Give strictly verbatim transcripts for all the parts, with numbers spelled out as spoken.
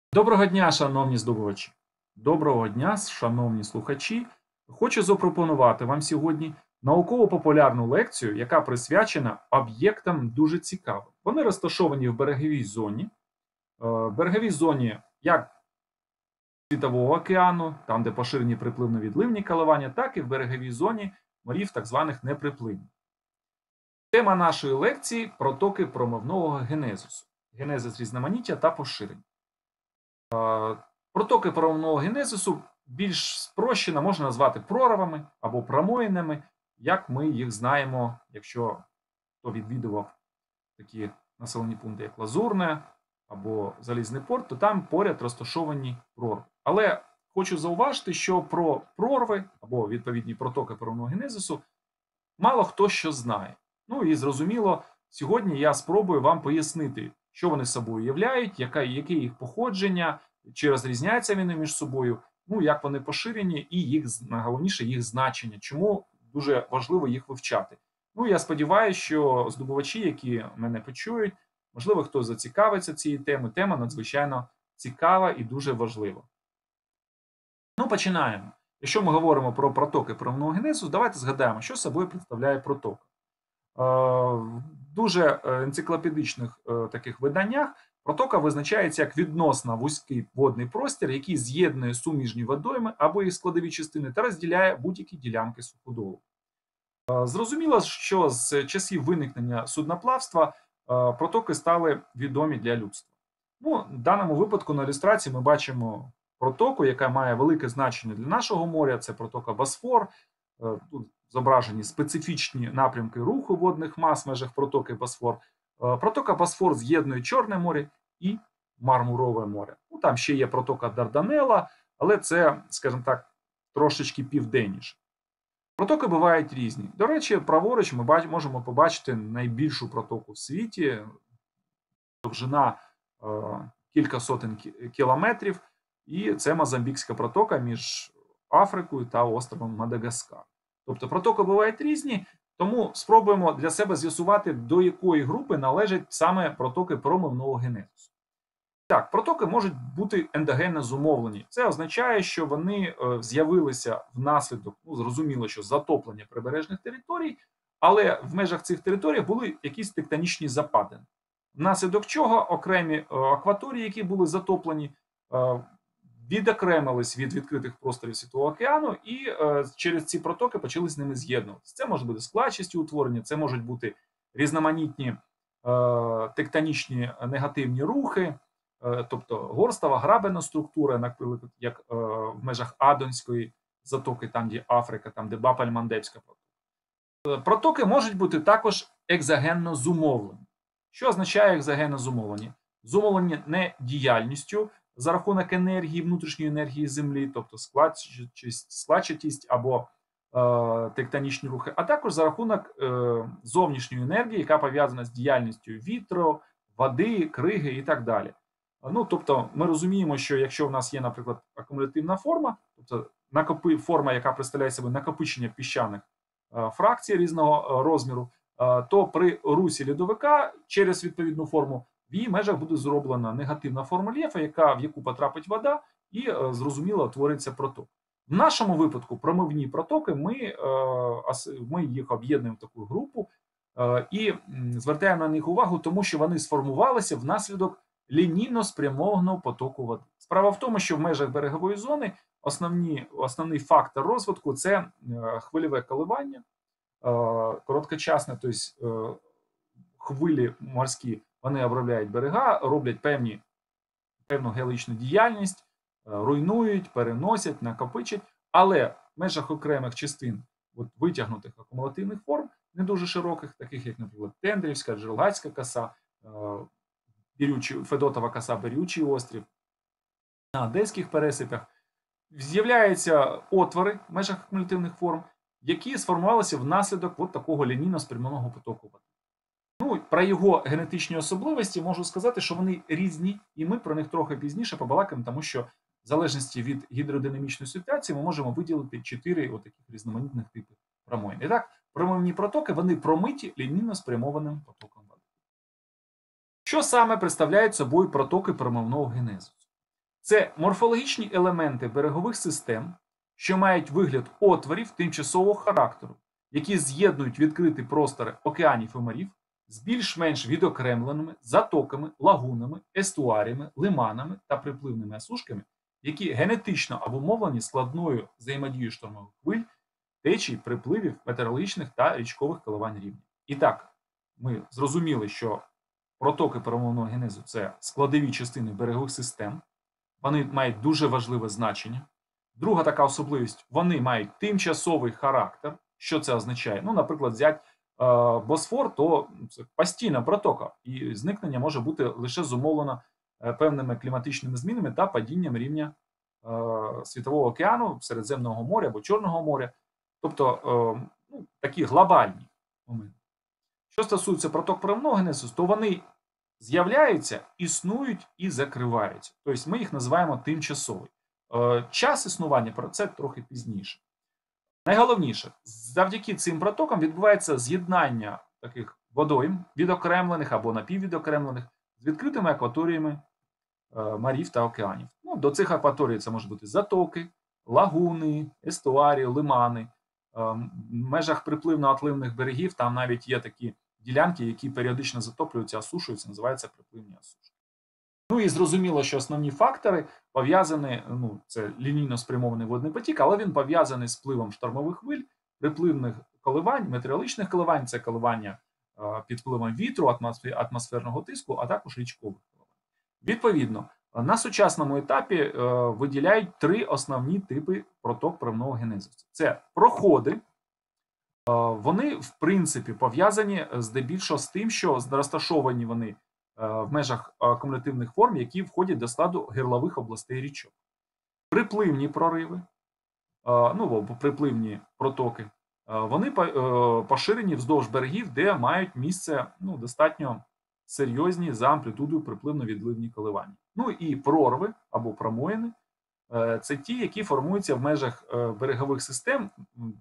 Доброго дня, шановні здобувачі! Доброго дня, шановні слухачі! Хочу запропонувати вам сьогодні науково-популярну лекцію, яка присвячена об'єктам дуже цікавим. Вони розташовані в береговій зоні. Е, В береговій зоні як Світового океану, там, де поширені припливно-відливні коливання, так і в береговій зоні морів так званих неприпливних. Тема нашої лекції – протоки промивного генезису, генезис різноманіття та поширення. Протоки промивного генезису більш спрощено можна назвати проривами або промоїнами, як ми їх знаємо, якщо хто відвідував такі населені пункти, як Лазурне або Залізний порт, то там поряд розташовані прорви. Але хочу зауважити, що про прорви або відповідні протоки промивного генезису мало хто що знає. Ну і зрозуміло, сьогодні я спробую вам пояснити, що вони собою являють, яке, яке їх походження, чи розрізняються вони між собою, ну, як вони поширені і їх, найголовніше, їх значення, чому дуже важливо їх вивчати. Ну, я сподіваюся, що здобувачі, які мене почують, можливо, хтось зацікавиться цією темою. Тема надзвичайно цікава і дуже важлива. Ну, починаємо. Якщо ми говоримо про протоки промивного генезису, давайте згадаємо, що собою представляє проток. В дуже енциклопедичних таких виданнях протока визначається як відносно вузький водний простір, який з'єднує суміжні водойми або їх складові частини та розділяє будь-які ділянки суходолу. Зрозуміло, що з часів виникнення судноплавства протоки стали відомі для людства. Ну, в даному випадку на ілюстрації ми бачимо протоку, яка має велике значення для нашого моря. Це протока Босфор. Тут зображені специфічні напрямки руху водних мас в межах протоки Босфор. Протока Босфор з'єднує Чорне море і Мармурове море. Ну, там ще є протока Дарданелла, але це, скажімо так, трошечки південніше. Протоки бувають різні. До речі, праворуч ми можемо побачити найбільшу протоку в світі. Довжина е, кілька сотень кілометрів. І це Мозамбікська протока між Африкою та островом Мадагаскар. Тобто протоки бувають різні, тому спробуємо для себе з'ясувати, до якої групи належать саме протоки промивного генезису. Так, протоки можуть бути ендогенно зумовлені. Це означає, що вони е, з'явилися внаслідок, ну, зрозуміло, що затоплення прибережних територій, але в межах цих територій були якісь тектонічні западини. Внаслідок чого окремі е, акваторії, які були затоплені, е, відокремились від відкритих просторів Світового океану і е, через ці протоки почали з ними з'єднуватися. Це може бути складчасті утворення, це можуть бути різноманітні е, тектонічні негативні рухи, е, тобто горстова, грабена структура, наприклад, як е, в межах Адонської затоки, там де Африка, там де Баб-аль-Мандебська протока. Протоки можуть бути також екзогенно зумовлені. Що означає екзогенно зумовлені? Зумовлені не діяльністю, за рахунок енергії, внутрішньої енергії Землі, тобто складчатість, складчатість або е, тектонічні рухи, а також за рахунок е, зовнішньої енергії, яка пов'язана з діяльністю вітру, води, криги і так далі. Ну, тобто ми розуміємо, що якщо в нас є, наприклад, акумулятивна форма, тобто накопи, форма, яка представляє себе накопичення піщаних е, фракцій різного е, розміру, е, то при русі льодовика через відповідну форму в її межах буде зроблена негативна форма рельєфу, яка, в яку потрапить вода, і, е, зрозуміло, утвориться проток. В нашому випадку промивні протоки, ми, е, ми їх об'єднуємо в таку групу е, і звертаємо на них увагу, тому що вони сформувалися внаслідок лінійно спрямованого потоку води. Справа в тому, що в межах берегової зони основні, основний фактор розвитку – це е, хвильове коливання, е, короткочасне, тобто е, хвилі морські, вони обробляють берега, роблять певні, певну геологічну діяльність, руйнують, переносять, накопичать, але в межах окремих частин от, витягнутих акумулятивних форм, не дуже широких, таких як, наприклад, Тендрівська, Джерелгацька коса, Бірючий, Федотова коса, Бірючий острів, на Одеських пересипах, з'являються отвори в межах акумулятивних форм, які сформувалися внаслідок от такого лінійно спрямованого потоку води. Ну, про його генетичні особливості можу сказати, що вони різні, і ми про них трохи пізніше побалакаємо, тому що в залежності від гідродинамічної ситуації ми можемо виділити чотири отаких різноманітних типи промоїн. І так, промивні протоки, вони промиті лінійно спрямованим потоком води. Що саме представляють собою протоки промивного генезису? Це морфологічні елементи берегових систем, що мають вигляд отворів тимчасового характеру, які з'єднують відкриті простори океанів і морів з більш-менш відокремленими затоками, лагунами, естуаріями, лиманами та припливними осушками, які генетично обумовлені складною взаємодією штормових хвиль, течій, припливів, метеорологічних та річкових коливань рівня. І так, ми зрозуміли, що протоки перемовного генезу – це складові частини берегових систем, вони мають дуже важливе значення. Друга така особливість – вони мають тимчасовий характер. Що це означає? Ну, наприклад, взяти е, Босфор, то це постійна протока, і зникнення може бути лише зумовлено е, певними кліматичними змінами та падінням рівня е, Світового океану, Середземного моря або Чорного моря. Тобто, е, ну, такі глобальні моменти. Що стосується проток перемовного генезу, то вони з'являються, існують і закриваються. Тобто ми їх називаємо тимчасовий. Е, час існування, про це трохи пізніше. Найголовніше, завдяки цим протокам відбувається з'єднання таких водойм, відокремлених або напіввідокремлених, з відкритими акваторіями е, морів та океанів. Ну, до цих акваторій це можуть бути затоки, лагуни, естуарії, лимани. Е, в межах припливно-отливних берегів там навіть є такі ділянки, які періодично затоплюються, осушуються, називаються припливні осушки. Ну і зрозуміло, що основні фактори пов'язані, ну, це лінійно спрямований водний потік, але він пов'язаний з впливом штормових хвиль, припливних коливань, метеорологічних коливань, це коливання е, під впливом вітру, атмосфер, атмосферного тиску, а також річкових коливань. Відповідно, на сучасному етапі е, виділяють три основні типи проток перемовного генезу. Це проходи, е, вони, в принципі, пов'язані здебільшого з тим, що розташовані вони в межах акумулятивних форм, які входять до складу гирлових областей річок. Припливні прориви, ну, або припливні протоки, вони поширені вздовж берегів, де мають місце, ну, достатньо серйозні за амплітудою припливно-відливні коливання. Ну і прорви або промоїни – це ті, які формуються в межах берегових систем,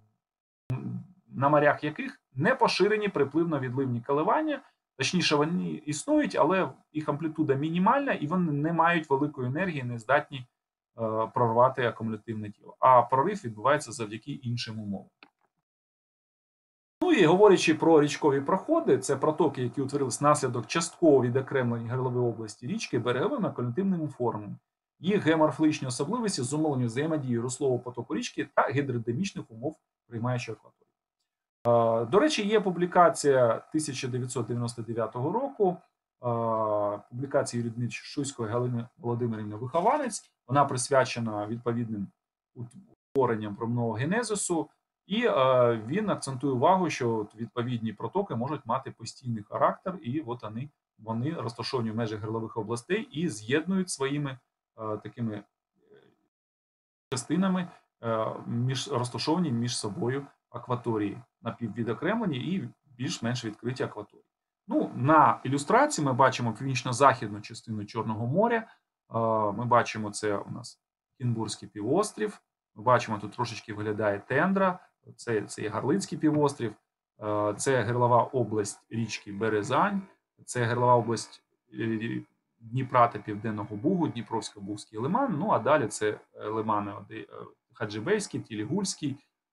на морях яких не поширені припливно-відливні коливання. Точніше, вони існують, але їх амплітуда мінімальна, і вони не мають великої енергії, не здатні е, прорвати акумулятивне тіло. А прорив відбувається завдяки іншим умовам. Ну і говорячи про річкові проходи, це протоки, які утворились внаслідок частково відокремлення гирлової області річки береговими акумулятивними формами. Їх геоморфологічні особливості зумовлені взаємодією руслового потоку річки та гідродинамічних умов приймаючої акваторії. До речі, є публікація тисяча дев'ятсот дев'яносто дев'ятого року, публікація юридниць Шуйської Галини Володимирівни Вихованець. Вона присвячена відповідним утворенням промовного генезису, і він акцентує увагу, що відповідні протоки можуть мати постійний характер, і от вони, вони розташовані в межах гирлових областей і з'єднують своїми такими частинами, між, розташовані між собою акваторії, напіввідокремлені і більш-менш відкриті акваторії. Ну, на ілюстрації ми бачимо північно-західну частину Чорного моря. Ми бачимо, це у нас Кінбурзький півострів. Ми бачимо, тут трошечки виглядає Тендра, це, це є Гарлицький півострів, це гирлова область річки Березань, це гирлова область Дніпра та Південного Бугу, Дніпровсько-Бузький лиман, ну а далі це лимани Хаджибейський, Тілігульський,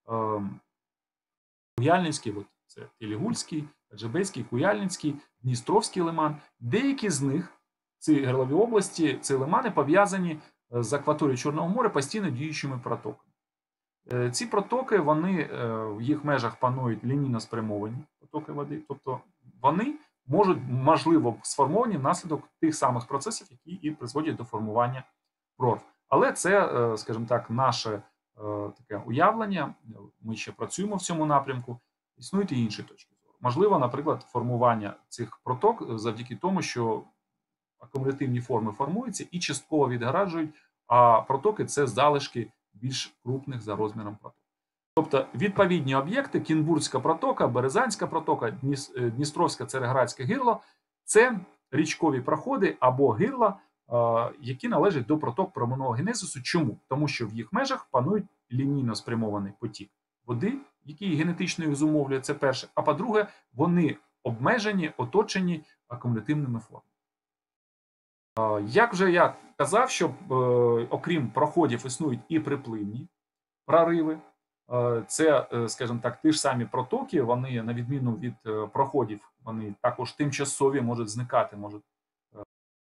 Куяльницький, от це Тілігульський, Хаджибейський, Куяльницький, Дністровський лиман. Деякі з них, ці гирлові області, ці лимани пов'язані з акваторією Чорного моря постійно діючими протоками. Ці протоки, вони в їх межах панують лінійно спрямовані потоки води, тобто вони можуть, можливо, сформовані внаслідок тих самих процесів, які і призводять до формування прорв. Але це, скажімо так, наше таке уявлення, ми ще працюємо в цьому напрямку, існують і інші точки зору. Можливо, наприклад, формування цих проток завдяки тому, що акумулятивні форми формуються і частково відгораджують, а протоки – це залишки більш крупних за розміром проток. Тобто відповідні об'єкти, Кінбурзька протока, Березанська протока, Дністровська Цареградське гирло – це річкові проходи або гирла, які належать до проток промовного генезису. Чому? Тому що в їх межах панують лінійно спрямований потік води, який генетично їх зумовлює, це перше. А по-друге, вони обмежені, оточені акумулятивними формами. Як вже я казав, що е, окрім проходів існують і припливні прориви. Е, це, е, скажімо так, ті ж самі протоки, вони, на відміну від е, проходів, вони також тимчасові, можуть зникати, можуть е,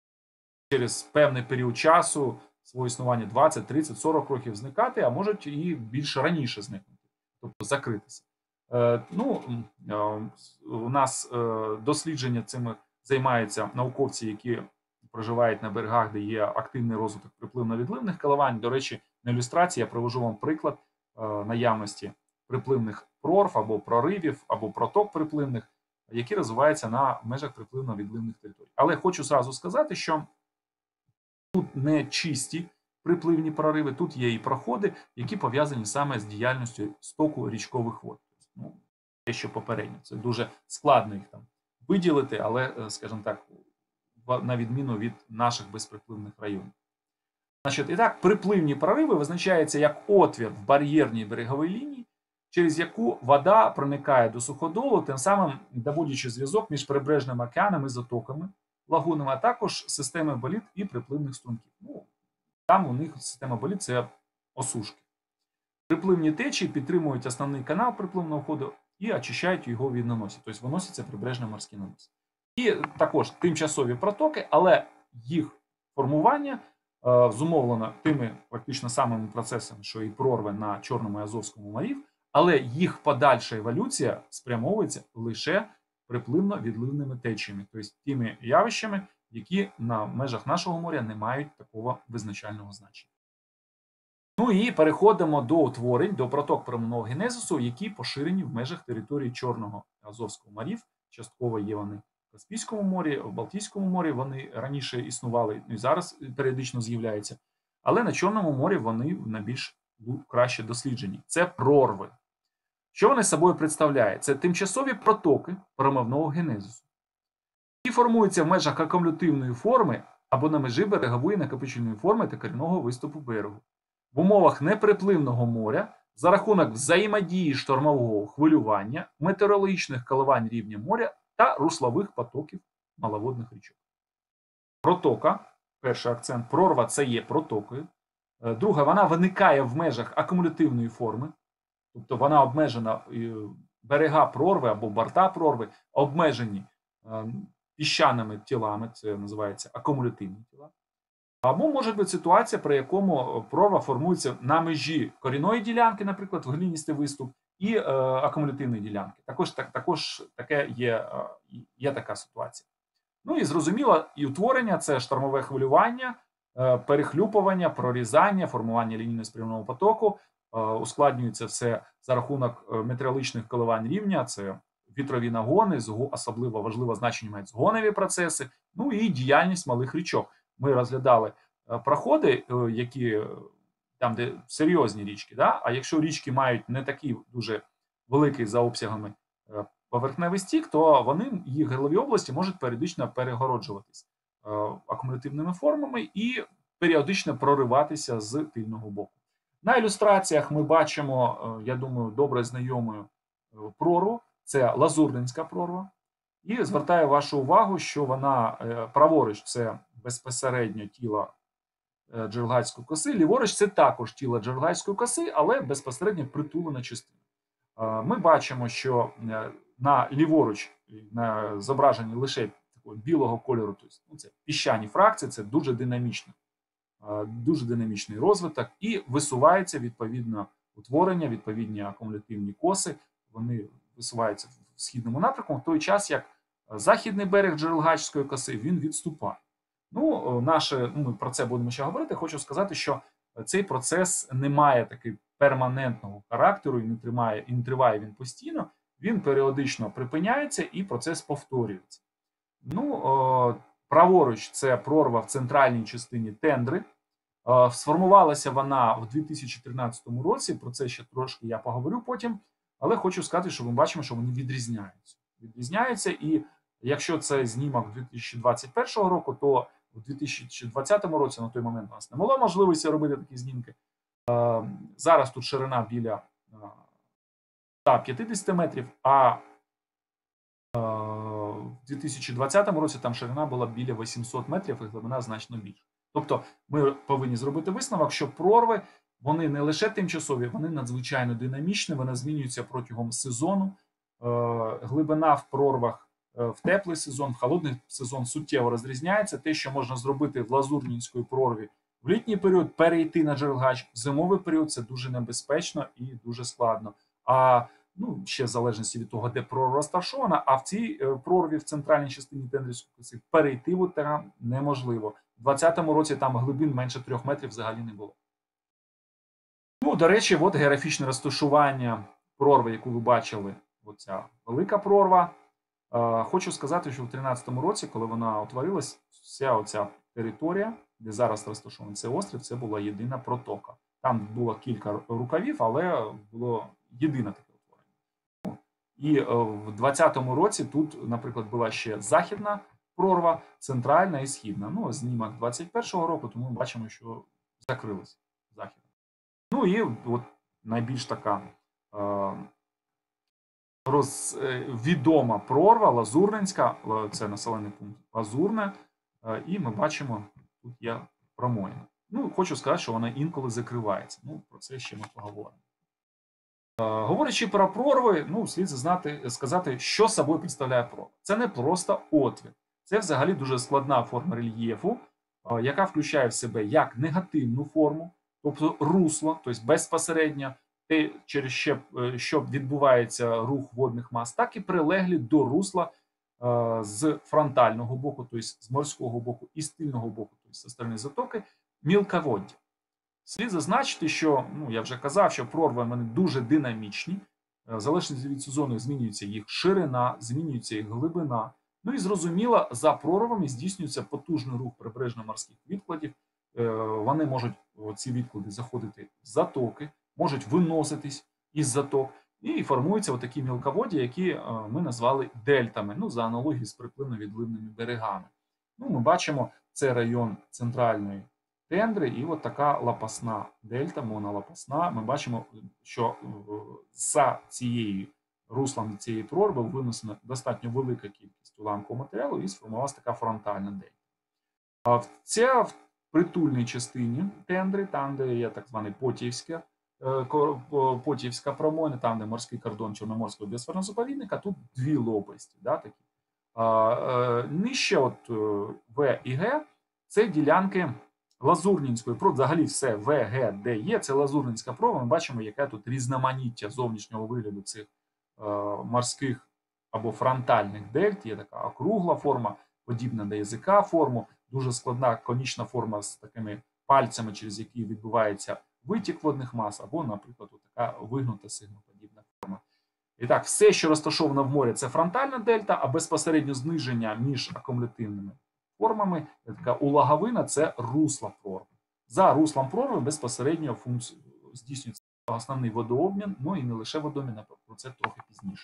через певний період часу, своє існування двадцять, тридцять, сорок років зникати, а можуть і більш раніше зникнути, тобто закритися. Е, ну, е, у нас е, дослідження цими займаються науковці, які проживають на берегах, де є активний розвиток припливно-відливних коливань. До речі, на ілюстрації я привожу вам приклад е, наявності припливних прорв або проривів, або проток припливних, які розвиваються на межах припливно-відливних територій. Але хочу зразу сказати, що тут не чисті припливні прориви, тут є і проходи, які пов'язані саме з діяльністю стоку річкових вод. Ну, те, що попередньо. Це дуже складно їх там виділити, але, скажімо так, на відміну від наших безприпливних районів. Значить, і так, припливні прориви визначаються як отвір в бар'єрній береговій лінії, через яку вода проникає до суходолу, тим самим доводячи зв'язок між прибережними океанами і затоками, лагунами, а також системи боліт і припливних струмків. Ну, там у них система боліт – це осушки. Припливні течії підтримують основний канал припливного ходу і очищають його від наносів, тобто виносяться прибережні морські наноси. І також тимчасові протоки, але їх формування е, зумовлено тими практично самими процесами, що і прорви на Чорному і Азовському морів, але їх подальша еволюція спрямовується лише припливно-відливними течіями, тобто тими явищами, які на межах нашого моря не мають такого визначального значення. Ну і переходимо до утворень, до проток прямого генезису, які поширені в межах території Чорного і Азовського морів. Частково є вони в Каспійському морі, в Балтійському морі вони раніше існували, і зараз періодично з'являються. Але на Чорному морі вони найбільш краще досліджені. Це прорви. Що вони собою представляють? Це тимчасові протоки промивного генезису, які формуються в межах акумулятивної форми або на межі берегової накопичувальної форми та корінного виступу берегу. В умовах неприпливного моря за рахунок взаємодії штормового хвилювання, метеорологічних коливань рівня моря та руслових потоків маловодних річок. Протока, перший акцент, прорва – це є протокою. Друга, вона виникає в межах акумулятивної форми, тобто вона обмежена, берега прорви або борта прорви обмежені піщаними тілами, це називається акумулятивні тіла. Або може бути ситуація, при якому прорва формується на межі корінної ділянки, наприклад, глиністий виступ, і е, акумулятивної ділянки. Також, так, також таке є, є така ситуація. Ну і зрозуміло, і утворення – це штормове хвилювання, е, перехлюпування, прорізання, формування лінійно-спрямованого потоку. Е, ускладнюється все за рахунок метеорологічних коливань рівня, це вітрові нагони, особливо важливе значення мають згонові процеси, ну і діяльність малих річок. Ми розглядали проходи, які там, де серйозні річки, да? А якщо річки мають не такий дуже великий за обсягами поверхневий стік, то вони, їх гирлові області можуть періодично перегороджуватись акумулятивними формами і періодично прориватися з тильного боку. На ілюстраціях ми бачимо, я думаю, добре знайому прорву, це Лазурненська прорва. І звертаю вашу увагу, що вона праворуч – це безпосередньо тіло Джерелгацької коси, ліворуч – це також тіло Джерелгацької коси, але безпосередньо притулена частина. Ми бачимо, що на ліворуч на зображенні лише такого білого кольору, тобто, ну, це піщані фракції, це дуже динамічний, дуже динамічний розвиток, і висувається відповідно утворення, відповідні акумулятивні коси, вони висуваються в східному напрямку, в той час, як західний берег Джерелгацької коси, він відступає. Ну, наше, ну, ми про це будемо ще говорити. Хочу сказати, що цей процес не має такий перманентного характеру і не тримає, і не триває він постійно. Він періодично припиняється і процес повторюється. Ну, о, праворуч це прорва в центральній частині Тендри. О, сформувалася вона в дві тисячі тринадцятому році, про це ще трошки я поговорю потім, але хочу сказати, що ми бачимо, що вони відрізняються. Відрізняються, і якщо це знімок дві тисячі двадцять першого року, то у дві тисячі двадцятому році на той момент у нас не було можливості робити такі знімки. Зараз тут ширина біля ста п'ятдесят метрів, а в дві тисячі двадцятому році там ширина була біля вісімсот метрів і глибина значно більша. Тобто ми повинні зробити висновок, що прорви, вони не лише тимчасові, вони надзвичайно динамічні, вони змінюються протягом сезону. Глибина в прорвах в теплий сезон, в холодний сезон суттєво розрізняється. Те, що можна зробити в лазурнінській прорві в літній період, перейти на джерелгач, в зимовий період це дуже небезпечно і дуже складно. А ну, ще в залежності від того, де прорва розташована, а в цій прорві в центральній частині Тендрівської коси перейти в терен неможливо. У двадцятому році там глибин менше трьох метрів взагалі не було. Ну, до речі, от географічне розташування прорви, яку ви бачили, оця велика прорва. Е, хочу сказати, що в тринадцятому році, коли вона утворилась, вся оця територія, де зараз розташований цей острів, це була єдина протока. Там було кілька рукавів, але було єдине таке утворення. І е, в двадцятому році тут, наприклад, була ще західна прорва, центральна і східна. Ну, знімок двадцять першого року, тому ми бачимо, що закрилась західна. Ну і от найбільш така е, роз, е, відома прорва Лазурненська, це населений пункт Лазурне, е, і ми бачимо, тут є промоїна. Ну, хочу сказати, що вона інколи закривається. Ну, про це ще ми поговоримо. Е, говорячи про прорви, ну, слід знати, сказати, що собою представляє прорва. Це не просто отвір. Це взагалі дуже складна форма рельєфу, е, яка включає в себе як негативну форму, тобто русло, тобто безпосередньо те, через що, що відбувається рух водних мас, так і прилеглі до русла е, з фронтального боку, тобто з морського боку і з тильного боку, тобто зі сторони затоки, мілководдя. Слід зазначити, що, ну, я вже казав, що прорви вони дуже динамічні, в залежності від сезону змінюється їх ширина, змінюється їх глибина. Ну і зрозуміло, за прорвами здійснюється потужний рух прибережно-морських відкладів. Вони можуть, ці відклади, заходити в затоки, можуть виноситись із заток, і формуються такі мілководдя, які ми назвали дельтами, ну, за аналогією з припливно-відливними берегами. Ну, ми бачимо, це район центральної Тендри, і от така лопасна дельта, монолопасна. Ми бачимо, що за цією руслом цієї прорви винесена достатньо велика кількість уламкового матеріалу і сформувалася така фронтальна дельта. А в ця в притульній частині Тендри, там, де є так званий Потіївська, Потіївська промоїна, там, де морський кордон Чорноморського біосферного заповідника, тут дві лопасті. Да, такі. А, е, нижче от В і Г – це ділянки Лазурнінської прорви, взагалі все В, Г, Д, Є – це Лазурнінська прорва. Ми бачимо, яке тут різноманіття зовнішнього вигляду цих е, морських або фронтальних дельт. Є така округла форма, подібна до язика форму, дуже складна конічна форма з такими пальцями, через які відбувається витік водних мас, або, наприклад, така вигнута сигмоподібна форма. І так, все, що розташовано в морі, це фронтальна дельта, а безпосередньо зниження між акумулятивними формами, така улаговина – це русла прорви. За руслом прорви безпосередньо функцію здійснюється основний водообмін, ну і не лише водообмін, а про це трохи пізніше.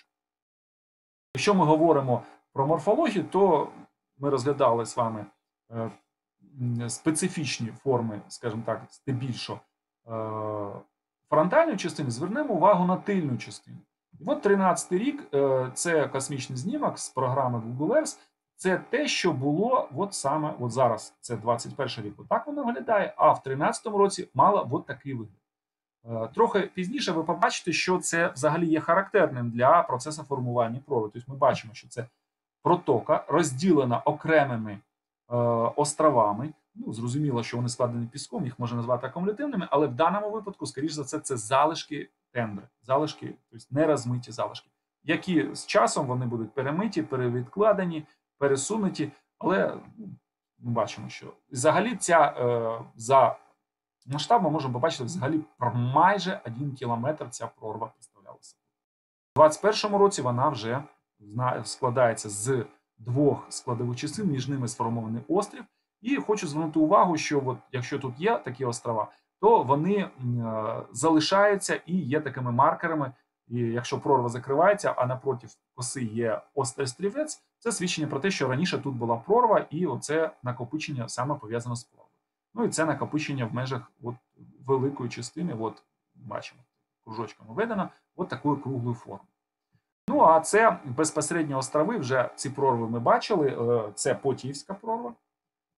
Якщо ми говоримо про морфологію, то ми розглядали з вами е, специфічні форми, скажімо так, здебільшого е, фронтальної частини, звернемо увагу на тильну частину. І от тринадцятий рік, е, це космічний знімок з програми Google Earth, це те, що було от саме от зараз, це двадцять перший рік, отак воно виглядає, а в тринадцятому році мало от такий вигляд. Е, трохи пізніше ви побачите, що це взагалі є характерним для процесу формування прорви. Тобто ми бачимо, що це протока, розділена окремими е, островами. Ну, зрозуміло, що вони складені піском, їх можна назвати акумулятивними, але в даному випадку, скоріш за все, це залишки тендри, залишки, тобто нерозмиті залишки, які з часом вони будуть перемиті, перевідкладені, пересунуті, але ну, ми бачимо, що взагалі ця е, за масштабом ми можемо побачити взагалі про майже один кілометр ця прорва представлялася. У двадцять першому році вона вже складається з двох складових частин, між ними сформований острів. І хочу звернути увагу, що от, якщо тут є такі острова, то вони е, залишаються і є такими маркерами. І якщо прорва закривається, а напроти коси є острів-стрівець, це свідчення про те, що раніше тут була прорва, і оце накопичення саме пов'язано з прорвою. Ну і це накопичення в межах от, великої частини, от, бачимо, кружочками введено, от такої круглої форми. Ну, а це безпосередньо острови, вже ці прорви ми бачили, це Потіївська прорва.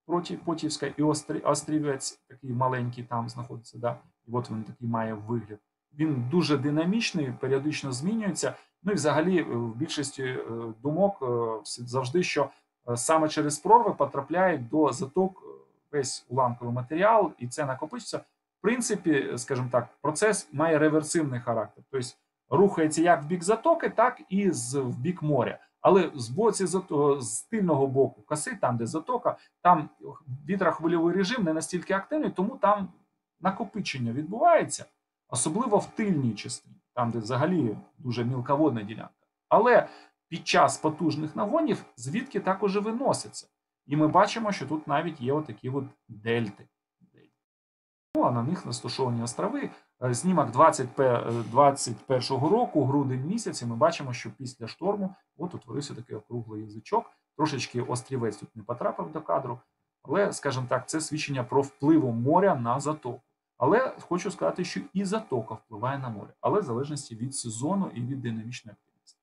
проти Потівська і Острі, Острівець, такий маленький там знаходиться, да? І от він такий має вигляд. Він дуже динамічний, періодично змінюється. Ну і взагалі в більшості думок завжди, що саме через прорви потрапляють до заток весь уламковий матеріал, і це накопичується. В принципі, скажімо так, процес має реверсивний характер. Тобто рухається як в бік затоки, так і з, в бік моря. Але з боці з тильного боку коси, там де затока, там вітрохвильовий режим не настільки активний, тому там накопичення відбувається, особливо в тильній частині, там де взагалі дуже мілководна ділянка. Але під час потужних нагонів звідки також виноситься. І ми бачимо, що тут навіть є отакі от дельти. Ну, а на них розташовані острови. Знімок двадцять першого року, грудень місяці, ми бачимо, що після шторму от утворився такий округлий язичок. Трошечки острівець тут не потрапив до кадру, але, скажімо так, це свідчення про вплив моря на затоку. Але хочу сказати, що і затока впливає на море, але в залежності від сезону і від динамічної активності.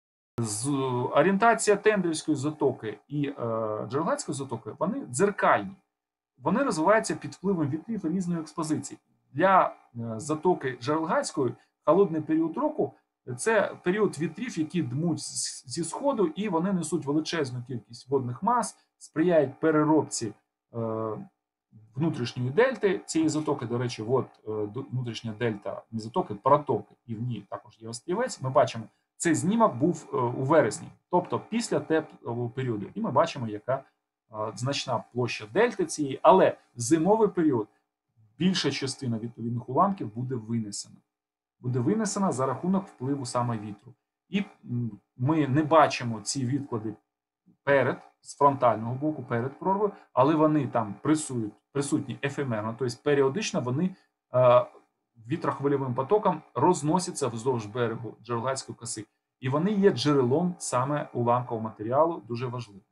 З орієнтація Тендрівської затоки і е, Джерелгацької затоки, вони дзеркальні. Вони розвиваються під впливом вітрів різної експозиції. Для затоки Джерелгацької холодний період року – це період вітрів, які дмуть зі сходу, і вони несуть величезну кількість водних мас, сприяють переробці е, внутрішньої дельти цієї затоки. До речі, от е, внутрішня дельта не затоки, протоки, і в ній також є острівець. Ми бачимо, цей знімок був е, у вересні, тобто після теплого періоду. І ми бачимо, яка значна площа дельти цієї, але в зимовий період більша частина відповідних уламків буде винесена. Буде винесена за рахунок впливу саме вітру. І ми не бачимо ці відклади перед, з фронтального боку, перед прорвою, але вони там присутні, присутні ефемерно, тобто періодично вони е, вітрохвильовим потоком розносяться вздовж берегу Джерелгацької коси. І вони є джерелом саме уламкового матеріалу, дуже важливим.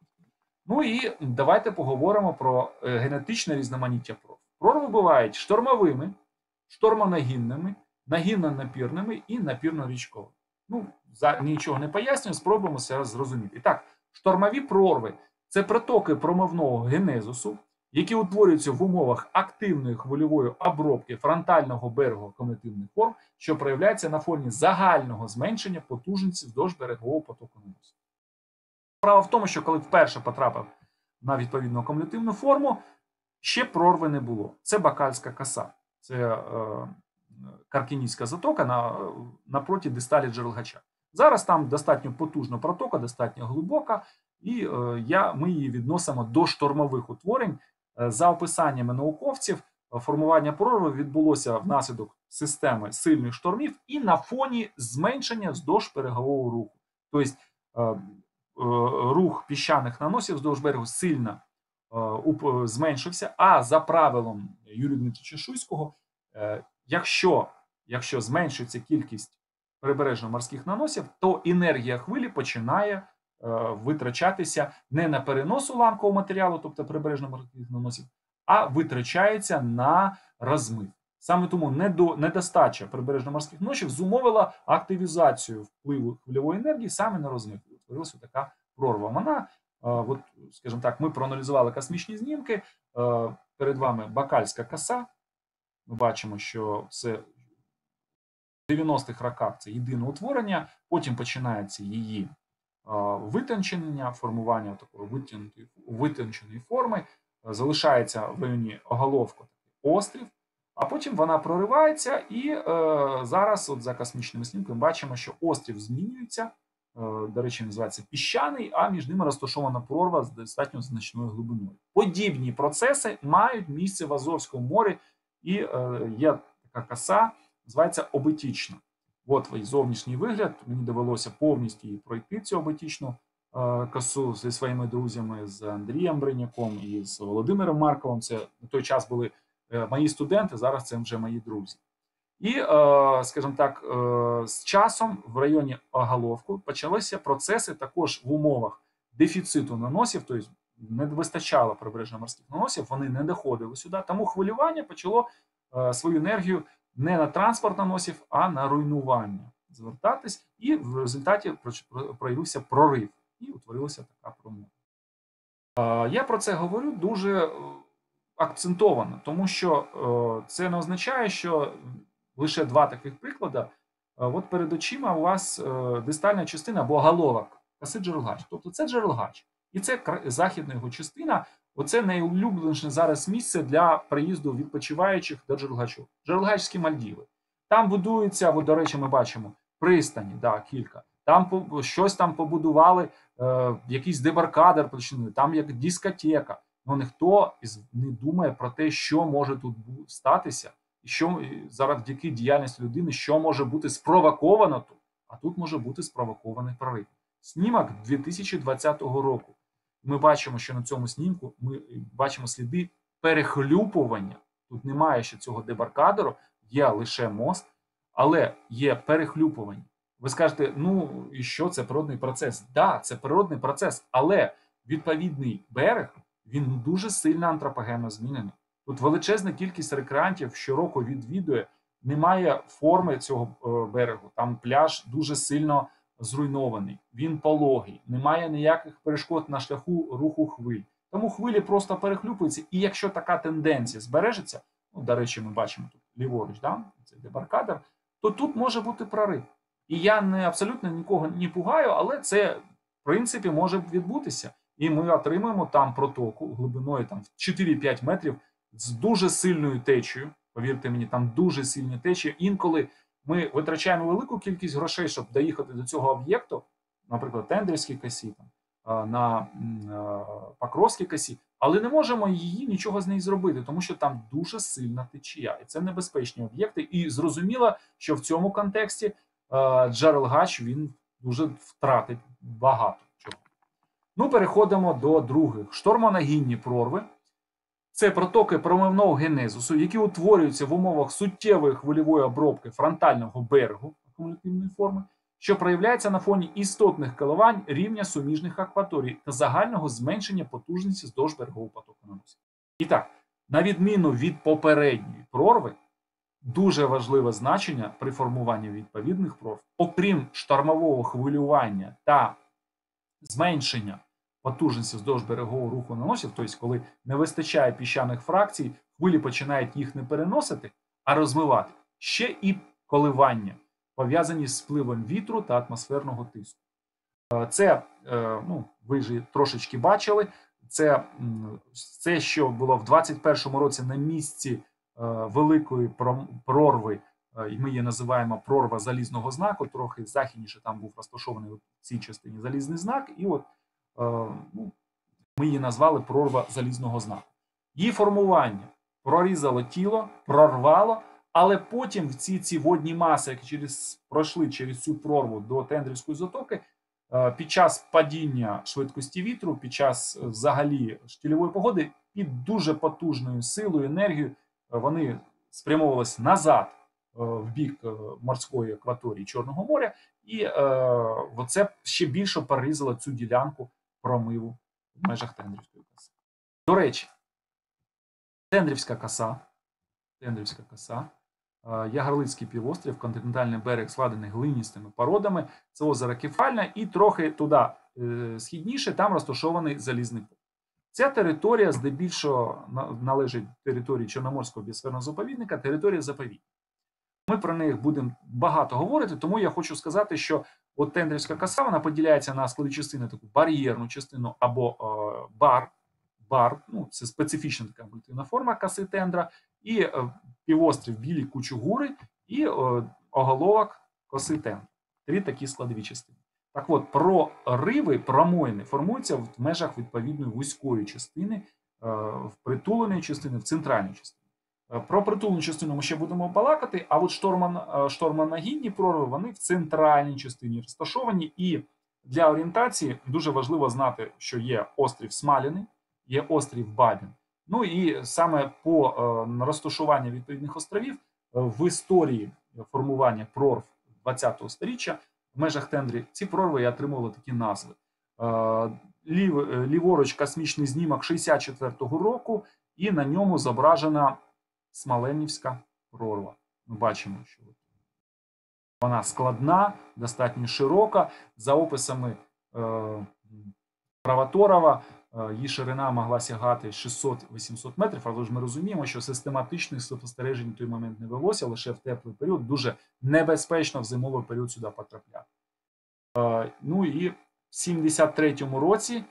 Ну і давайте поговоримо про генетичне різноманіття прорв. Прорви бувають штормовими, штормонагінними, нагінно-напірними і напірно-річковими. Ну, за нічого не пояснюю, спробуємо це зрозуміти. І так, штормові прорви – це притоки промивного генезису, які утворюються в умовах активної хвильової обробки фронтального берегу акумулятивних форм, що проявляється на фоні загального зменшення потужності вздовж берегового потоку наносу. Справа в тому, що коли вперше потрапив на відповідну акумулятивну форму, ще прорви не було. Це Бакальська коса, це е, Каркінійська затока на, напроти дисталі Джерелгача. Зараз там достатньо потужна протока, достатньо глибока, і е, я, ми її відносимо до штормових утворень. Е, за описаннями науковців, формування прорви відбулося внаслідок системи сильних штормів і на фоні зменшення вздовж берегового руху. Тобто, е, рух піщаних наносів вздовж берегу сильно е, зменшився, а за правилом Юрія Дмитровича Шуйського, е, якщо, якщо зменшується кількість прибережно-морських наносів, то енергія хвилі починає е, витрачатися не на перенос уламкового матеріалу, тобто прибережно-морських наносів, а витрачається на розмив. Саме тому недостача прибережно-морських наносів зумовила активізацію впливу хвильової енергії саме на розмив. Утворилася така прорва. Вона, от, скажімо так, ми проаналізували космічні знімки. Перед вами Бакальська коса. Ми бачимо, що це в дев'яностих роках це єдине утворення, потім починається її витончення, формування такої витонченої форми, залишається в районі оголовку острів, а потім вона проривається і е, зараз от за космічними снімками бачимо, що острів змінюється, е, до речі, називається піщаний, а між ними розташована прорва з достатньо значною глибиною. Подібні процеси мають місце в Азовському морі, і е, є така коса, називається обетічна. От її зовнішній вигляд, мені довелося повністю її пройти, цю обетічну е, косу зі своїми друзями, з Андрієм Бриняком і з Володимиром Марковим. Це на той час були мої студенти, зараз це вже мої друзі. І, скажімо так, з часом в районі оголовку почалися процеси також в умовах дефіциту наносів, тобто не вистачало прибережно-морських наносів, вони не доходили сюди, тому хвилювання почало свою енергію не на транспорт наносів, а на руйнування звертатись, і в результаті проявився прорив, і утворилася така промова. Я про це говорю дуже акцентовано, тому що це не означає, що лише два таких приклади. От перед очима у вас дистальна частина або головок коси джерелгач. Тобто це джерелгач. І це західна його частина. Оце найулюбленіше зараз місце для приїзду відпочиваючих до Джерелгачу. Джерелгачські Мальдіви. Там будуються, от, до речі, ми бачимо пристані, да, кілька. Там щось там побудували, е, якийсь дебаркадер починили, там як дискотека. Ну ніхто не думає про те, що може тут статися, і що завдяки діяльності людини, що може бути спровоковано тут. А тут може бути спровокований прорив. Снімок дві тисячі двадцятого року. Ми бачимо, що на цьому снімку ми бачимо сліди перехлюпування. Тут немає ще цього дебаркадеру, є лише мост, але є перехлюпування. Ви скажете, ну і що, це природний процес? Так, да, це природний процес, але відповідний берег, він дуже сильно антропогенно змінений. Тут величезна кількість рекреантів щороку відвідує, немає форми цього берегу, там пляж дуже сильно зруйнований, він пологий, немає ніяких перешкод на шляху руху хвиль. Тому хвилі просто перехлюпуються, і якщо така тенденція збережеться, ну, до речі, ми бачимо тут ліворуч, да, цей дебаркадер, то тут може бути прорив. І я не абсолютно нікого не пугаю, але це, в принципі, може відбутися. І ми отримаємо там протоку глибиною там, чотири-п'ять метрів з дуже сильною течією. Повірте мені, там дуже сильні течії. Інколи ми витрачаємо велику кількість грошей, щоб доїхати до цього об'єкту, наприклад, Тендрівській косі, там, на Покровській косі, але не можемо її нічого з нею зробити, тому що там дуже сильна течія. І це небезпечні об'єкти. І зрозуміло, що в цьому контексті Джерелгач, він дуже втратить багато чого. Ну, переходимо до других. Штормонагінні прорви. Це протоки промивного генезису, які утворюються в умовах суттєвої хвильової обробки фронтального берегу акумулятивної форми, що проявляється на фоні істотних коливань рівня суміжних акваторій та загального зменшення потужності здовж берегового потоку наносів. І так, на відміну від попередньої прорви, дуже важливе значення при формуванні відповідних прорв, окрім штормового хвилювання та зменшення потужності вздовж берегового руху наносів, тобто коли не вистачає піщаних фракцій, хвилі починають їх не переносити, а розмивати. Ще і коливання, пов'язані з впливом вітру та атмосферного тиску. Це, ну, ви ж трошечки бачили, це, це що було в двадцять першому році на місці великої прорви, і ми її називаємо прорва залізного знаку, трохи західніше там був розташований в цій частині залізний знак, і от ну, ми її назвали прорва залізного знаку. Її формування прорізало тіло, прорвало, але потім ці, ці водні маси, які через, пройшли через цю прорву до Тендрівської затоки, під час падіння швидкості вітру, під час взагалі штильової погоди, під дуже потужною силою, енергією, вони спрямовувалися назад в бік морської акваторії Чорного моря, і е, це ще більше перерізало цю ділянку промиву в межах Тендрівської коси. До речі, Тендрівська коса, Тендрівська коса, Ягарлицький півострів, континентальний берег, складений глиністими породами, це озеро Кефальне, і трохи туди е, східніше, там розташований залізний порт. Ця територія здебільшого належить території Чорноморського біосферного заповідника, територія заповідника. Ми про них будемо багато говорити, тому я хочу сказати, що от Тендрівська коса, вона поділяється на складові частини, таку бар'єрну частину або е, бар, бар, ну це специфічна така амбулятивна форма коси Тендра, і е, півострів Білі Кучугури, і е, оголовок коси Тендра. Три такі складові частини. Так от, прориви, промоїни формуються в межах відповідної вузької частини, е, в притуленої частини, в центральній частині. Про притулну частину ми ще будемо балакати, а от штормонагінні прорви, вони в центральній частині розташовані, і для орієнтації дуже важливо знати, що є острів Смаляний, є острів Бабін. Ну і саме по розташуванню відповідних островів в історії формування прорв ХХ сторіччя в межах Тендрі ці прорви і отримували такі назви. Лів, ліворуч космічний знімок шістдесят четвертого року, і на ньому зображена Смоленівська прорва. Ми бачимо, що вона складна, достатньо широка. За описами е, Правоторова, її ширина могла сягати шістсот-вісімсот метрів, але ж ми розуміємо, що систематичних спостережень в той момент не велося, лише в теплий період дуже небезпечно в зимовий період сюди потрапляти. Ну і в сімдесят третьому році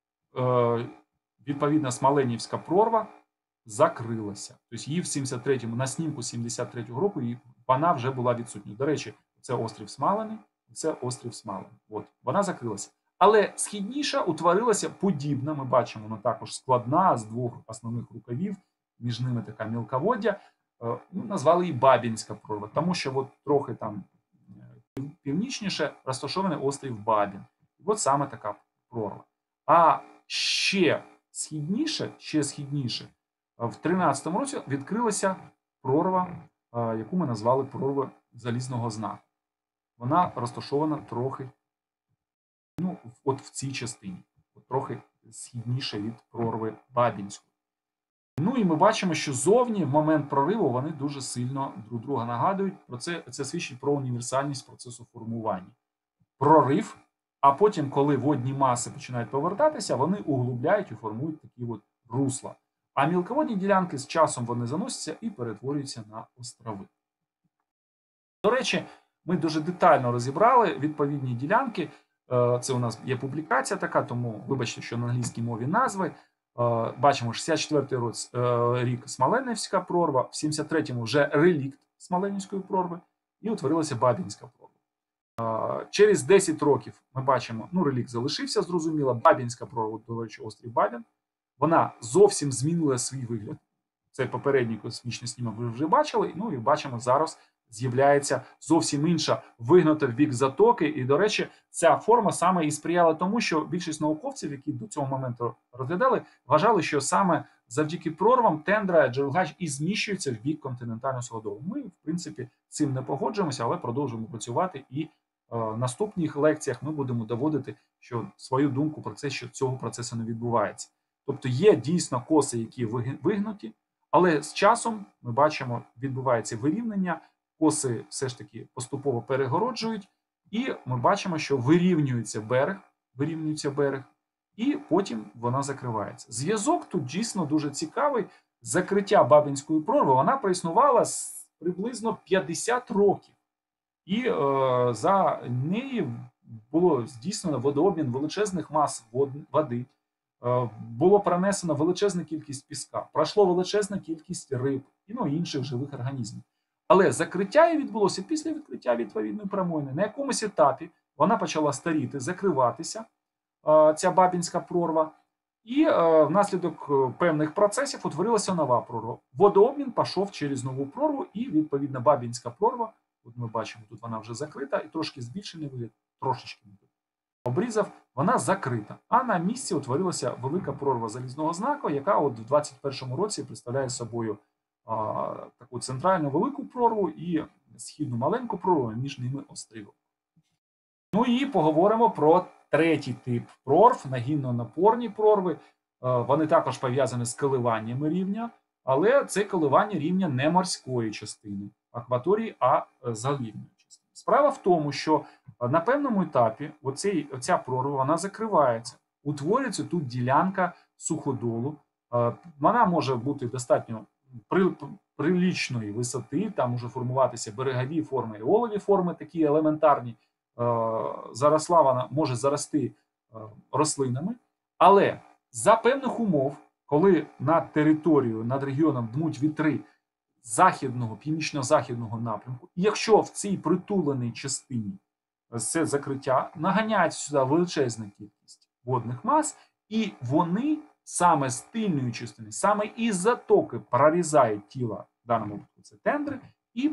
відповідно Смоленівська прорва закрилася. Тобто її в сімдесят третьому, на снімку сімдесят третього року вона вже була відсутня. До речі, це острів Смалений, це острів Смалений. От, вона закрилася. Але східніша утворилася подібна, ми бачимо, вона також складна, з двох основних рукавів, між ними така мілководдя. Ну, назвали її Бабінська прорва, тому що от трохи там північніше розташований острів Бабін. І от саме така прорва. А ще східніше, ще східніше, в тринадцятому році відкрилася прорва, яку ми назвали прорва Залізного знаку. Вона розташована трохи, ну, от в цій частині, от трохи східніше від прорви Бабінської. Ну і ми бачимо, що зовні в момент прориву вони дуже сильно друг друга нагадують. Про це, це свідчить про універсальність процесу формування. Прорив, а потім, коли водні маси починають повертатися, вони углубляють і формують такі от русла. А мілководні ділянки з часом вони заносяться і перетворюються на острови. До речі, ми дуже детально розібрали відповідні ділянки. Це у нас є публікація така, тому вибачте, що на англійській мові назви. Бачимо, шістдесят четвертий рік Смоленівська прорва, в сімдесят третьому вже релікт Смоленівської прорви і утворилася Бабінська прорва. Через десять років ми бачимо, ну релікт залишився, зрозуміло, Бабінська прорва, до речі, острів Бабін. Вона зовсім змінила свій вигляд. Цей попередній космічний знімок ви вже бачили, ну і бачимо, зараз з'являється зовсім інша, вигнута в бік затоки. І, до речі, ця форма саме і сприяла тому, що більшість науковців, які до цього моменту розглядали, вважали, що саме завдяки прорвам Тендра, Джерелгач і зміщується в бік континентального суходолу. Ми, в принципі, з цим не погоджуємося, але продовжуємо працювати. І е, в наступних лекціях ми будемо доводити, що свою думку про це, що цього процесу не відбувається. Тобто є дійсно коси, які вигнуті, але з часом, ми бачимо, відбувається вирівняння, коси все ж таки поступово перегороджують, і ми бачимо, що вирівнюється берег, вирівнюється берег, і потім вона закривається. Зв'язок тут дійсно дуже цікавий. Закриття Бабінської прорви, вона проіснувала приблизно п'ятдесят років. І е, за неї було здійснено водообмін величезних мас води, е, було пронесено величезна кількість піска, пройшло величезна кількість риб і ну, інших живих організмів. Але закриття її відбулося після відкриття відповідної промоїни. На якомусь етапі вона почала старіти, закриватися, ця Бабінська прорва, і внаслідок певних процесів утворилася нова прорва. Водообмін пішов через нову прорву, і відповідно Бабінська прорва, от ми бачимо, тут вона вже закрита, і трошки збільшений вигляд, трошечки обрізав, вона закрита. А на місці утворилася велика прорва Залізного знаку, яка от в двадцять першому році представляє собою таку центральну велику прорву і східну маленьку прорву, між ними острів. Ну і поговоримо про третій тип прорв, нагінно-напорні прорви. Вони також пов'язані з коливаннями рівня, але це коливання рівня не морської частини акваторії, а заливної частини. Справа в тому, що на певному етапі оцей, оця прорва вона закривається, утворюється тут ділянка суходолу. Вона може бути достатньо При, прилічної висоти, там може формуватися берегові форми і олові форми, такі елементарні. Заросла вона може зарости рослинами, але за певних умов, коли над територією, над регіоном дмуть вітри західного, північно-західного напрямку, і якщо в цій притуленій частині це закриття, наганяється сюди величезна кількість водних мас, і вони саме з тильної частини, саме із затоки прорізають тіла, в даному випадку це тендри, і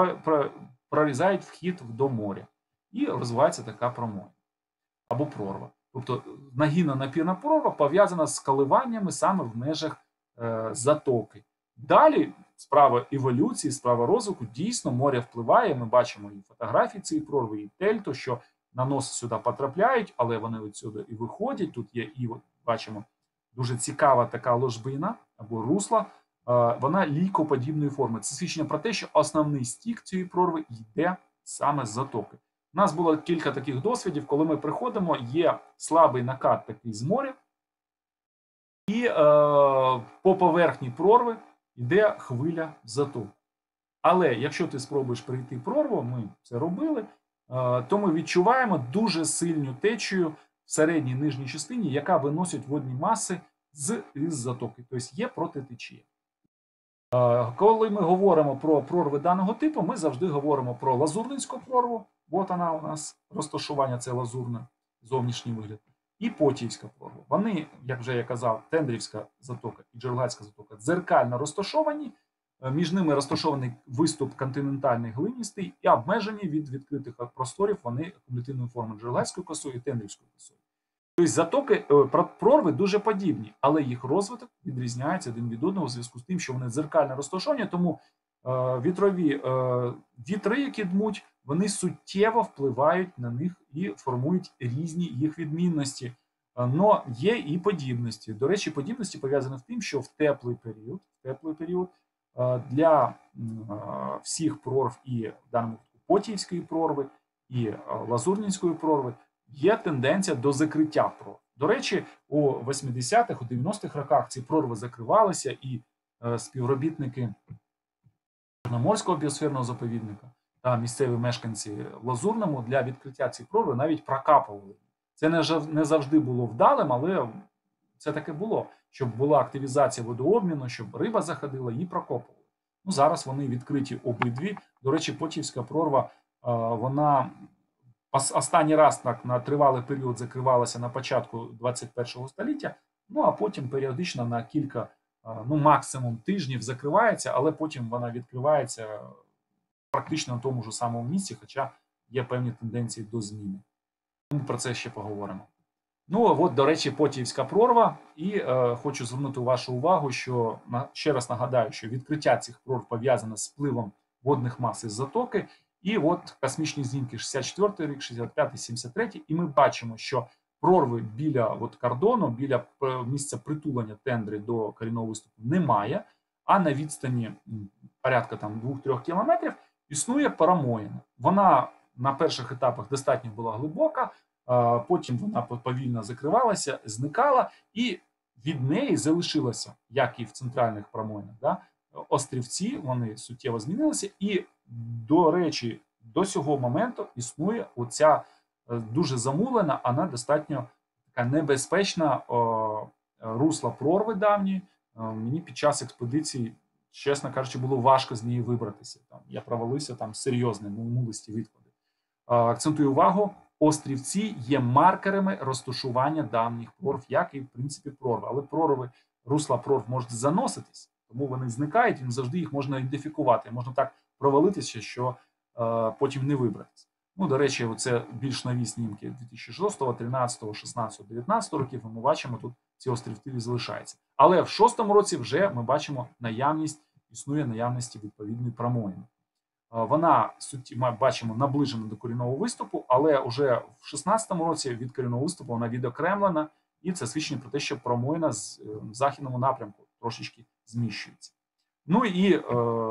прорізають вхід до моря. І розвивається така промоїна або прорва. Тобто нагінно-напірна прорва пов'язана з коливаннями саме в межах е, затоки. Далі справа еволюції, справа розвитку, дійсно море впливає. Ми бачимо і фотографії цієї прорви, і тельто, що наноси сюди потрапляють, але вони відсюди і виходять. Тут є і бачимо дуже цікава така ложбина або русла, вона лійкоподібної форми. Це свідчення про те, що основний стік цієї прорви йде саме з затоки. У нас було кілька таких досвідів, коли ми приходимо, є слабий накат такий з моря, І е, по поверхні прорви йде хвиля в затоку. Але якщо ти спробуєш пройти прорву, ми це робили, е, то ми відчуваємо дуже сильну течію в середній нижній частині, яка виносить водні маси з із затоки. Тобто є протитечія. Е, коли ми говоримо про прорви даного типу, ми завжди говоримо про лазурницьку прорву. От вона у нас розташування, це лазурне, зовнішній вигляд. І Потіївська прорва. Вони, як вже я казав, Тендрівська затока і Джерелацька затока дзеркально розташовані. Між ними розташований виступ континентальний глиністий і обмежені від відкритих просторів вони кумулятивної форми Джерелацькою косою і Тендрівською косою. Тобто затоки, прорви дуже подібні, але їх розвиток відрізняється один від одного в зв'язку з тим, що вони дзеркально розташовані, тому вітрові вітри, які дмуть, вони суттєво впливають на них і формують різні їх відмінності. Но є і подібності. До речі, подібності пов'язані з тим, що в теплий період, в теплий період для всіх прорв і в даному випадку Потіївської прорви і Лазурнінської прорви є тенденція до закриття прорв. До речі, у восьмидесятих, у дев'яностих роках ці прорви закривалися, і співробітники Чорноморського біосферного заповідника та місцеві мешканці в Лазурному для відкриття цих прорви навіть прокапували. Це не завжди було вдалим, але це таке було, щоб була активізація водообміну, щоб риба заходила і прокопували. Ну, зараз вони відкриті обидві. До речі, Потіївська прорва, вона останній раз так на тривалий період закривалася на початку двадцять першого століття, ну а потім періодично на кілька, ну максимум тижнів закривається, але потім вона відкривається практично на тому ж самому місці, хоча є певні тенденції до зміни. Ми про це ще поговоримо. Ну, от, до речі, Потіївська прорва. І е, хочу звернути вашу увагу, що, ще раз нагадаю, що відкриття цих прорв пов'язане з впливом водних мас із затоки. І от космічні знімки шістдесят четвертий рік, шістдесят п'ятий, сімдесят третій. І ми бачимо, що прорви біля от, кордону, біля місця притулення тендри до корінного виступу немає, а на відстані порядка там двох-трьох кілометрів існує промоїна. Вона на перших етапах достатньо була глибока, потім вона повільно закривалася, зникала, і від неї залишилося, як і в центральних промоїнах, да, острівці, вони суттєво змінилися, і, до речі, до цього моменту існує оця дуже замулена, вона достатньо така небезпечна о, русла прорви давні. Мені під час експедиції, чесно кажучи, було важко з неї вибратися. Там, я провалився там серйозні, мулисті відпади. Акцентую увагу, острівці є маркерами розташування давніх прорв, як і в принципі прорви. Але прорви, русла прорв можуть заноситись, тому вони зникають, і завжди їх можна ідентифікувати. Можна так провалитися, що е, потім не вибратися. Ну, до речі, це більш нові знімки дві тисячі шостого, тринадцятого, шістнадцятого, дев'ятнадцятого років, і ми бачимо, тут ці острівці залишаються. Але в шостому році вже ми бачимо наявність, існує наявності відповідної промоїни. Вона, ми бачимо, наближена до корінного виступу, але вже в шістнадцятому році від корінного виступу вона відокремлена, і це свідчення про те, що промоїна з в західному напрямку трошечки зміщується. Ну і е,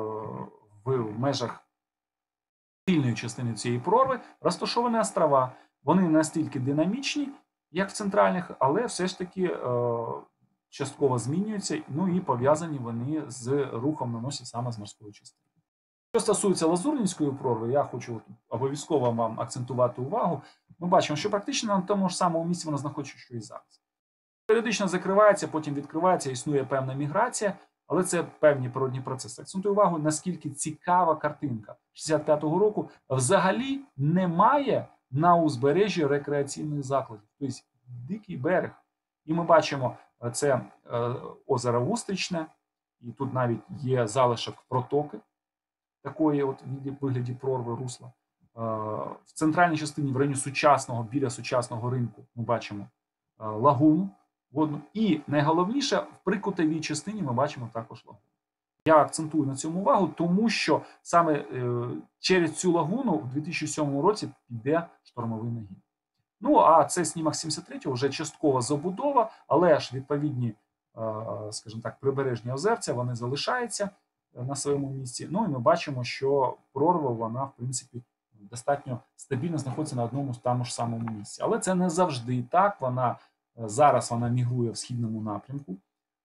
в межах сильної частини цієї прорви розташовані острова. Вони настільки динамічні, як в центральних, але все ж таки е, частково змінюються, ну і пов'язані вони з рухом на носі саме з морської частини. Що стосується Лазурнінської прорви, я хочу обов'язково вам акцентувати увагу. Ми бачимо, що практично на тому ж самому місці вона знаходиться, що і зараз. Періодично закривається, потім відкривається, існує певна міграція, але це певні природні процеси. Акцентую увагу, наскільки цікава картинка. шістдесят п'ятого року взагалі немає на узбережжі рекреаційних закладів. Тобто дикий берег. І ми бачимо, це озеро Вустрічне, і тут навіть є залишок протоки. Такої от вигляді прорви русла. В центральній частині, в районі сучасного, біля сучасного ринку, ми бачимо лагуну водну. І найголовніше, в прикутовій частині ми бачимо також лагуну. Я акцентую на цьому увагу, тому що саме через цю лагуну в дві тисячі сьомому році піде штормовий нагін. Ну, а це снімок сімдесят третього, вже часткова забудова, але ж відповідні, скажімо так, прибережні озерця, вони залишаються на своєму місці. Ну і ми бачимо, що прорва, вона, в принципі, достатньо стабільно знаходиться на одному тому ж самому місці. Але це не завжди так. Вона зараз вона мігрує в східному напрямку.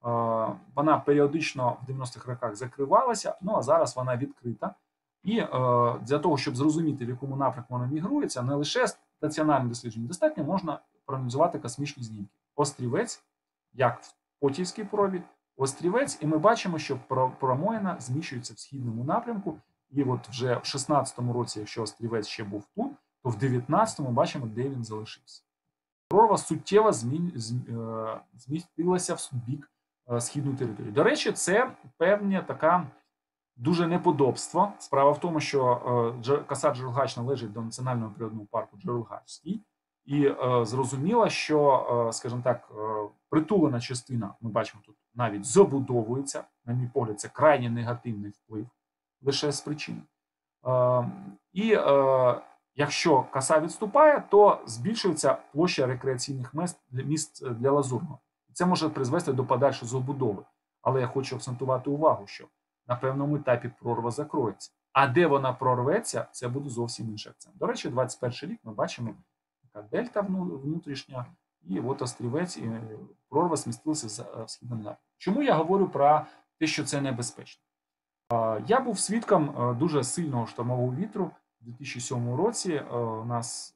Вона періодично в дев'яностих роках закривалася, ну а зараз вона відкрита. І е, для того, щоб зрозуміти, в якому напрямку вона мігрується, не лише стаціонарне дослідження достатньо, можна проаналізувати космічні знімки. Острівець, як в Потівській пробі, острівець, і ми бачимо, що промоїна зміщується в східному напрямку. І от вже в шістнадцятому році, якщо острівець ще був тут, то в дев'ятнадцятому бачимо, де він залишився. Прорва суттєво змі... змістилася в бік східної території. До речі, це певна така дуже неподобство. Справа в тому, що коса Джерелгач належить до Національного природного парку Джерелгачський. І е, зрозуміло, що, е, скажімо так, е, притулена частина, ми бачимо, тут навіть забудовується. На мій погляд, це крайне негативний вплив лише з причин. Е, і е, якщо коса відступає, то збільшується площа рекреаційних місць, місць для лазурного. Це може призвести до подальшої забудови. Але я хочу акцентувати увагу, що на певному етапі прорва закроється. А де вона прорветься, це буде зовсім інший акцент. До речі, двадцять перший рік ми бачимо така дельта внутрішня, і от острівець, і прорва змістилася в східному напрямку. Чому я говорю про те, що це небезпечно? Я був свідком дуже сильного штормового вітру у дві тисячі сьомому році. У нас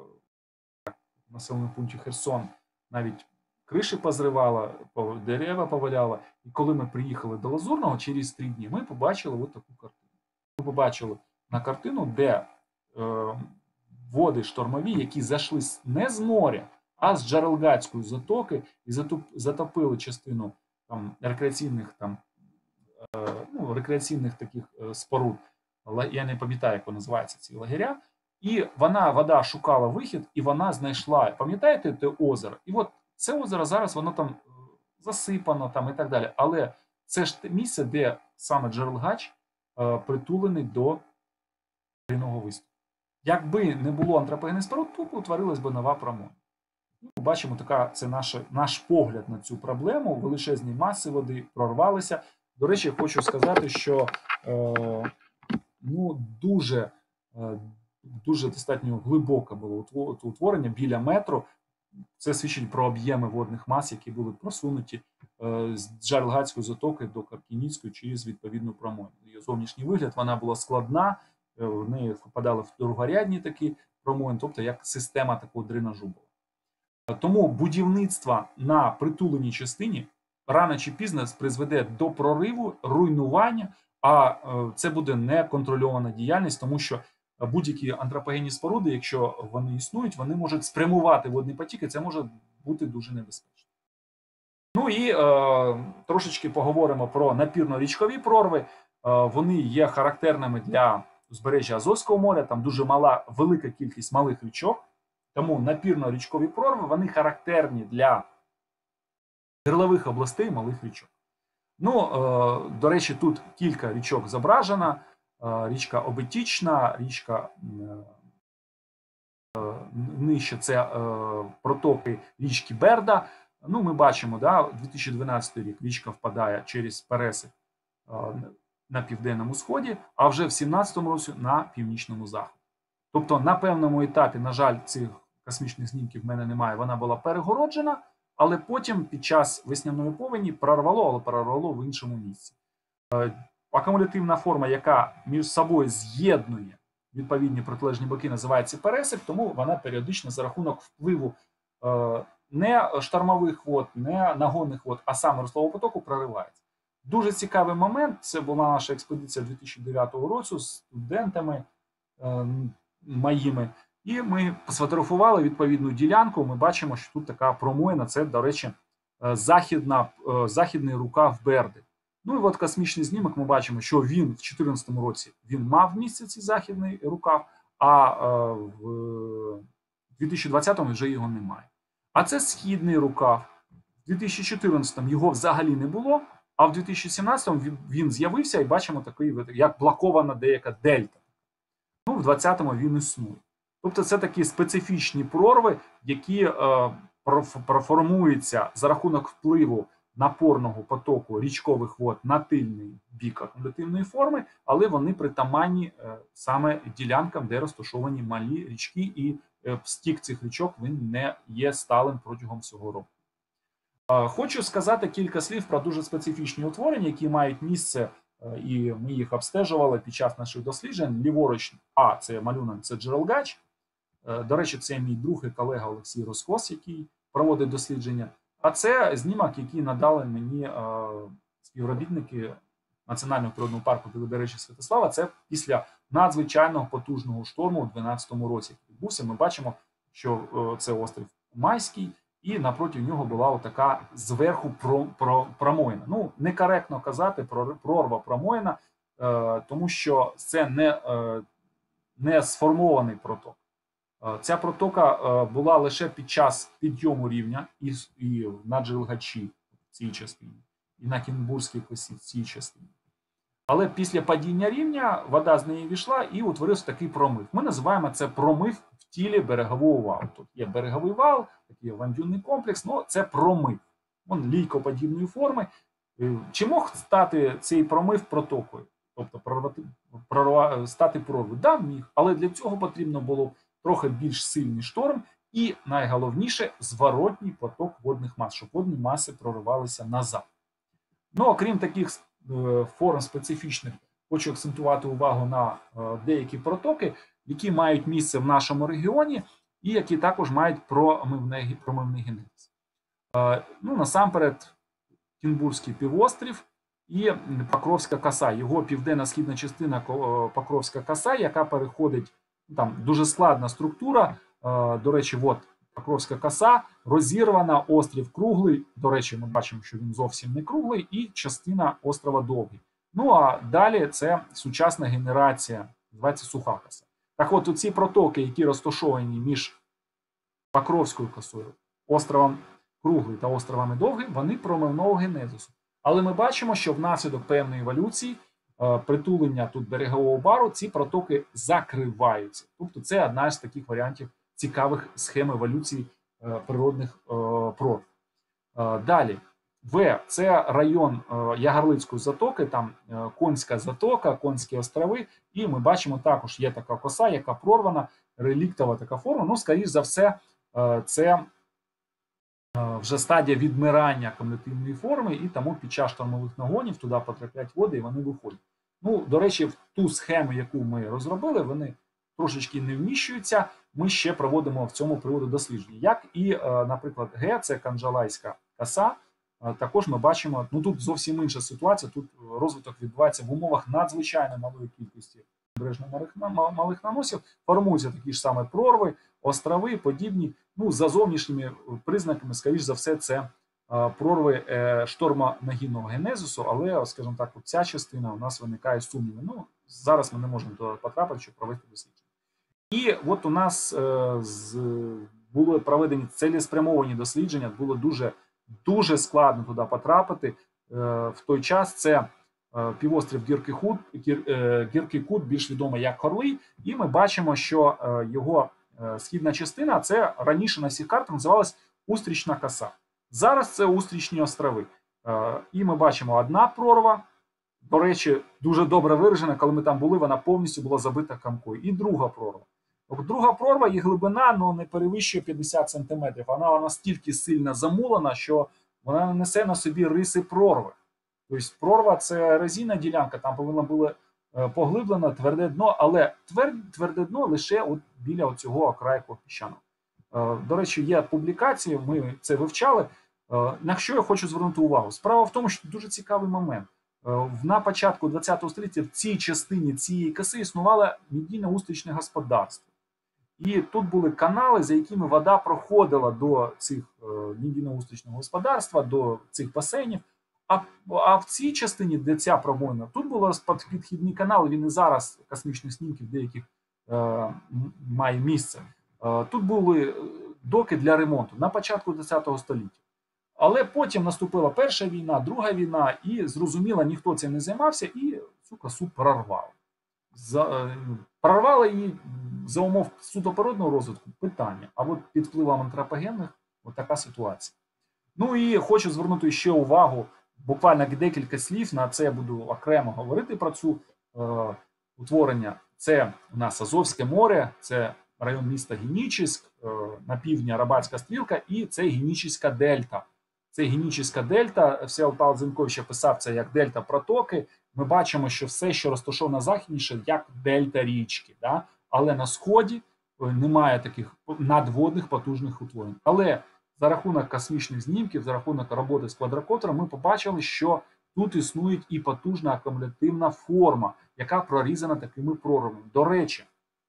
в населеному пункті Херсон навіть криші позривало, дерева поваляло. І коли ми приїхали до Лазурного, через три дні ми побачили от таку картину. Ми побачили на картину, де е, води штормові, які зайшли не з моря, а з Джерелгацької затоки і затопили частину там, рекреаційних там, е, ну, рекреаційних таких е, споруд. Я не пам'ятаю, як вони називаються, ці лагеря. І вона, вода шукала вихід, і вона знайшла, пам'ятаєте, те озеро? І от це озеро зараз, воно там засипано там, і так далі. Але це ж те місце, де саме Джерелгач е, притулений до рівного виступу. Якби не було антропогенних споруд, то утворилась би нова промоїна. Ну, бачимо, така, це наш, наш погляд на цю проблему. Величезні маси води прорвалися. До речі, хочу сказати, що е, ну, дуже, е, дуже достатньо глибоке було утворення біля метру. Це свідчить про об'єми водних мас, які були просунуті е, з Джерелгацької затоки до Каркініцької через відповідну промоїну. Її зовнішній вигляд, вона була складна, е, в неї впадали в другорядні такі промоїни, тобто як система такого дренажу була. Тому будівництво на притуленій частині рано чи пізно призведе до прориву, руйнування, а е, це буде неконтрольована діяльність, тому що будь-які антропогенні споруди, якщо вони існують, вони можуть спрямувати водний потік, і це може бути дуже небезпечно. Ну і е, трошечки поговоримо про напірно-річкові прорви. Е, вони є характерними для узбережжя Азовського моря, там дуже мала, велика кількість малих річок, тому напірно-річкові прорви, вони характерні для гирлових областей малих річок. Ну, е, до речі, тут кілька річок зображено. Річка Обетічна, річка е, нижче це е, протоки річки Берда. Ну, ми бачимо, да, дві тисячі дванадцятий рік річка впадає через пересип е, на південному сході, а вже в сімнадцятому році на північному заході. Тобто на певному етапі, на жаль, цих космічних знімків в мене немає, вона була перегороджена, але потім під час весняної повені прорвало, але прорвало в іншому місці. Е, Акумулятивна форма, яка між собою з'єднує відповідні протилежні боки, називається пересип, тому вона періодично за рахунок впливу е, не штормових вод, не нагонних вод, а саме руслового потоку проривається. Дуже цікавий момент, це була наша експедиція дві тисячі дев'ятого року з студентами е, моїми, і ми сфотографували відповідну ділянку, ми бачимо, що тут така промоїна, це, до речі, західна, е, західний рукав Берди. Ну і от космічний знімок, ми бачимо, що він в дві тисячі чотирнадцятому році він мав місце цей західний рукав, а е, в дві тисячі двадцятому вже його немає. А це східний рукав. В дві тисячі чотирнадцятому його взагалі не було, а в дві тисячі сімнадцятому він, він з'явився і бачимо такий, як блокована деяка дельта. Ну, в двадцятому він існує. Тобто це такі специфічні прорви, які е, проформуються за рахунок впливу напорного потоку річкових вод на тильний бік акумулятивної форми, але вони притаманні е, саме ділянкам, де розташовані малі річки, і е, стік цих річок він не є сталим протягом всього року. Хочу сказати кілька слів про дуже специфічні утворення, які мають місце, і ми їх обстежували під час наших досліджень. Ліворуч, а це малюнок, це Джерелгач. До речі, це мій друг і колега Олексій Роскос, який проводить дослідження. А це знімок, який надали мені співробітники Національного природного парку Білобережжя Святослава. Це після надзвичайного потужного шторму у дві тисячі дванадцятому році відбувся. Ми бачимо, що це острів Майський, і напроти нього була отака зверху промоїна. Ну, некоректно казати про прорва промоїна, тому що це не, не сформований проток. Ця протока була лише під час підйому рівня і, і на Джерелгачі в цій частині, і на Кінбурзькій косі в цій частині. Але після падіння рівня вода з неї війшла і утворився такий промив. Ми називаємо це промив в тілі берегового валу. Тут є береговий вал, такий ландюнний комплекс, але це промив. Він лійкоподібної форми. Чи мог стати цей промив протокою? Тобто прорвати, прорва, стати прорвою? Да, міг. Але для цього потрібно було трохи більш сильний шторм і, найголовніше, зворотній поток водних мас, щоб водні маси проривалися назад. Ну, окрім таких форм специфічних, хочу акцентувати увагу на деякі протоки, які мають місце в нашому регіоні і які також мають промивний, промивний генез. Ну, насамперед, Кінбурзький півострів і Покровська коса. Його південно-східна частина Покровська коса, яка переходить, там дуже складна структура, до речі, от Покровська коса, розірвана, острів круглий, до речі, ми бачимо, що він зовсім не круглий, і частина острова довгий. Ну, а далі це сучасна генерація, називається суха коса. Так от, оці протоки, які розташовані між Покровською косою, островом круглий та островами довгий, вони промивного генезису. Але ми бачимо, що внаслідок певної еволюції, притулення тут берегового бару, ці протоки закриваються. Тобто це одна з таких варіантів цікавих схем еволюції природних прорв. Далі, В – це район Ягарлицької затоки, там Конська затока, Конські острови, і ми бачимо, також є така коса, яка прорвана, реліктова така форма. Ну, скоріш за все, це вже стадія відмирання кумулятивної форми, і тому під час штормових нагонів туди потрапляють води і вони виходять. Ну, до речі, в ту схему, яку ми розробили, вони трошечки не вміщуються, ми ще проводимо в цьому приводу дослідження. Як і, наприклад, Г, це Канджалайська коса, також ми бачимо, ну тут зовсім інша ситуація, тут розвиток відбувається в умовах надзвичайно малої кількості прибережно-малих наносів, формуються такі ж саме прорви, острови, подібні, ну, за зовнішніми признаками, скоріш за все, це прорви штормонагінного генезису, але, скажімо так, ця частина у нас виникає сумніви. Ну, зараз ми не можемо туди потрапити, щоб провести дослідження. І от у нас були проведені цілеспрямовані дослідження, було дуже, дуже складно туди потрапити. В той час це півострів Гіркий Кут, Гіркий Кут, більш відомий як Хорлий, і ми бачимо, що його східна частина, це раніше на всіх картах називалась Устрічна коса. Зараз це Устрічні острови. І ми бачимо одна прорва, до речі, дуже добре виражена, коли ми там були, вона повністю була забита камкою. І друга прорва. Друга прорва, її глибина, ну, не перевищує п'ятдесят сантиметрів. Вона настільки сильно замулена, що вона несе на собі риси прорви. Тобто прорва – це резинна ділянка, там повинно було поглиблено тверде дно, але тверде дно лише от біля цього окрайку піщаного. До речі, є публікації, ми це вивчали. На що я хочу звернути увагу? Справа в тому, що дуже цікавий момент. На початку ХХ століття в цій частині цієї коси існувало медійно-устрічне господарство. І тут були канали, за якими вода проходила до цих медійно-устрічного господарства, до цих басейнів. А, а в цій частині, де ця промоїна, тут був підхідний канал, він і зараз космічних снімків деяких е, має місце. Е, тут були доки для ремонту на початку ХХ століття. Але потім наступила Перша війна, Друга війна, і зрозуміло, ніхто цим не займався, і цю косу прорвали. За, е, прорвали її за умов судопородного розвитку питання, а от під впливом антропогенних от така ситуація. Ну і хочу звернути ще увагу, буквально декілька слів, на це я буду окремо говорити про цю е, утворення. Це у нас Азовське море, це район міста Генічеськ, е, на півдні Арабатська стрілка, і це Генічеська дельта. це Генічеська дельта. Всеволод Павлович Зенькович писав це як дельта протоки. Ми бачимо, що все, що розташовано західніше, як дельта річки. Да? Але на сході немає таких надводних потужних утворень. Але за рахунок космічних знімків, за рахунок роботи з квадрокоптером, ми побачили, що тут існує і потужна акумулятивна форма, яка прорізана такими проривами. До речі,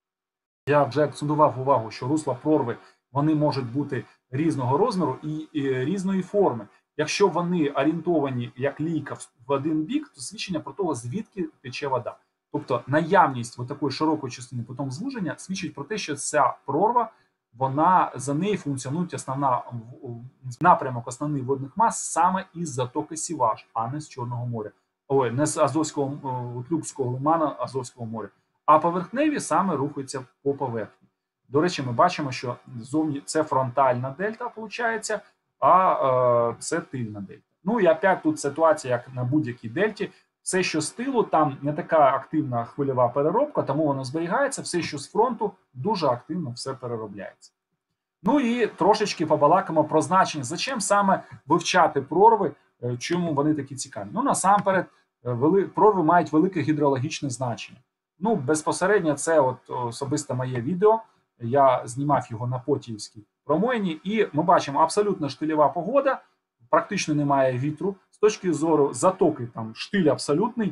я вже акцентував увагу, що русла прорви, вони можуть бути різного розміру і, і різної форми. Якщо вони орієнтовані як лійка в один бік, то свідчення про те, звідки тече вода. Тобто наявність такої широкої частини потім звуження свідчить про те, що ця прорва, вона, за нею функціонує основна напрямок основних водних мас саме із затоки Сіваш, а не з Чорного моря. Ой, не з Азовського, Любського лиману Азовського моря. А поверхневі саме рухаються по поверхні. До речі, ми бачимо, що зовні це фронтальна дельта, виходить, а е, це тильна дельта. Ну і опять тут ситуація, як на будь-якій дельті. Все, що з тилу, там не така активна хвильова переробка, тому воно зберігається. Все, що з фронту, дуже активно все переробляється. Ну і трошечки побалакаємо про значення. Зачем саме вивчати прорви, чому вони такі цікаві? Ну, насамперед, прорви мають велике гідрологічне значення. Ну, безпосередньо це от особисто моє відео. Я знімав його на Потіївській промоїні, і ми бачимо абсолютно штильова погода, практично немає вітру. З точки зору затоки, там штиль абсолютний.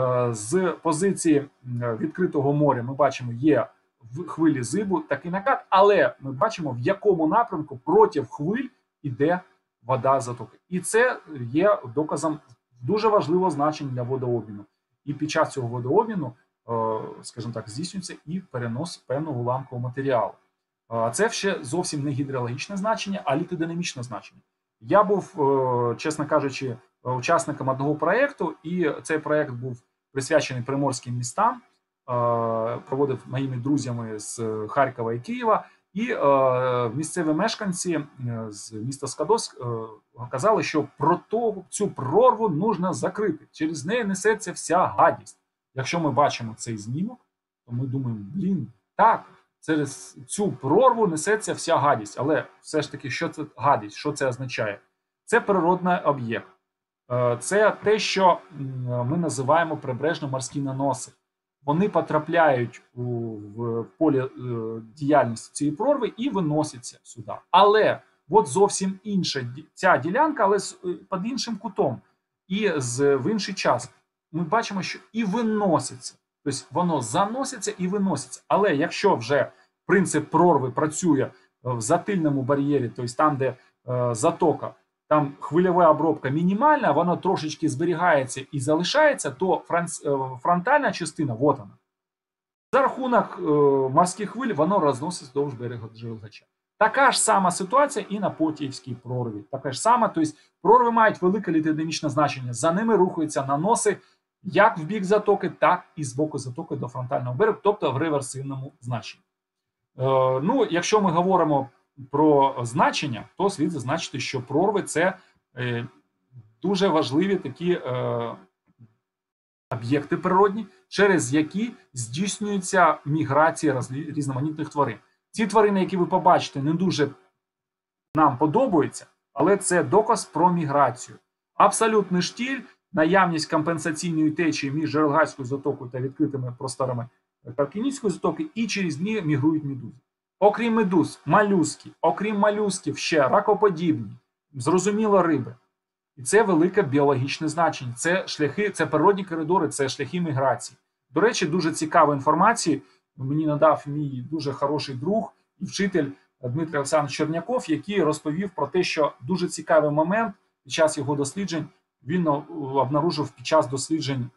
З позиції відкритого моря ми бачимо, є в хвилі зибу такий накат, але ми бачимо, в якому напрямку проти хвиль іде вода затоки. І це є доказом дуже важливого значення для водообміну. І під час цього водообміну, скажімо так, здійснюється і перенос певного уламкового матеріалу. Це ще зовсім не гідрологічне значення, а літодинамічне значення. Я був, чесно кажучи, учасником одного проєкту, і цей проєкт був присвячений приморським містам, проводив моїми друзями з Харкова і Києва, і місцеві мешканці з міста Скадовськ казали, що про цю прорву потрібно закрити, через неї несеться вся гадість. Якщо ми бачимо цей знімок, то ми думаємо, блін, так, через цю прорву несеться вся гадість. Але все ж таки, що це гадість, що це означає? Це природний об'єкт. Це те, що ми називаємо прибережно-морські наноси. Вони потрапляють у, в поле е, діяльності цієї прорви і виносяться сюди. Але от зовсім інша ця ділянка, але з, під іншим кутом. І з, в інший час ми бачимо, що і виноситься. Тобто воно заноситься і виноситься. Але якщо вже принцип прорви працює в затильному бар'єрі, тобто там, де е, затока, там хвильова обробка мінімальна, воно трошечки зберігається і залишається, то фронтальна частина, вот вона, за рахунок е, морських хвиль, воно розноситься довж берега Джерелгача. Така ж сама ситуація і на Потіївській прорві. Така ж сама, тобто прорви мають велике літодинамічне значення. За ними рухаються наноси як в бік затоки, так і з боку затоки до фронтального берегу, тобто в реверсивному значенні. Е, ну, якщо ми говоримо про значення, то слід зазначити, що прорви – це е, дуже важливі такі е, об'єкти природні, через які здійснюється міграція різноманітних тварин. Ці тварини, які ви побачите, не дуже нам подобаються, але це доказ про міграцію. Абсолютний штиль, наявність компенсаційної течії між Джерелгацькою затокою та відкритими просторами Каркінівської затоки, і через них мігрують медузи. Окрім медуз, молюски, окрім молюсків, ще ракоподібні, зрозуміло, риби. І це велике біологічне значення. Це шляхи, це природні коридори, це шляхи міграції. До речі, дуже цікаву інформацію мені надав мій дуже хороший друг і вчитель Дмитрий Олександрович Черняков, який розповів про те, що дуже цікавий момент під час його досліджень він обнаружив під час досліджень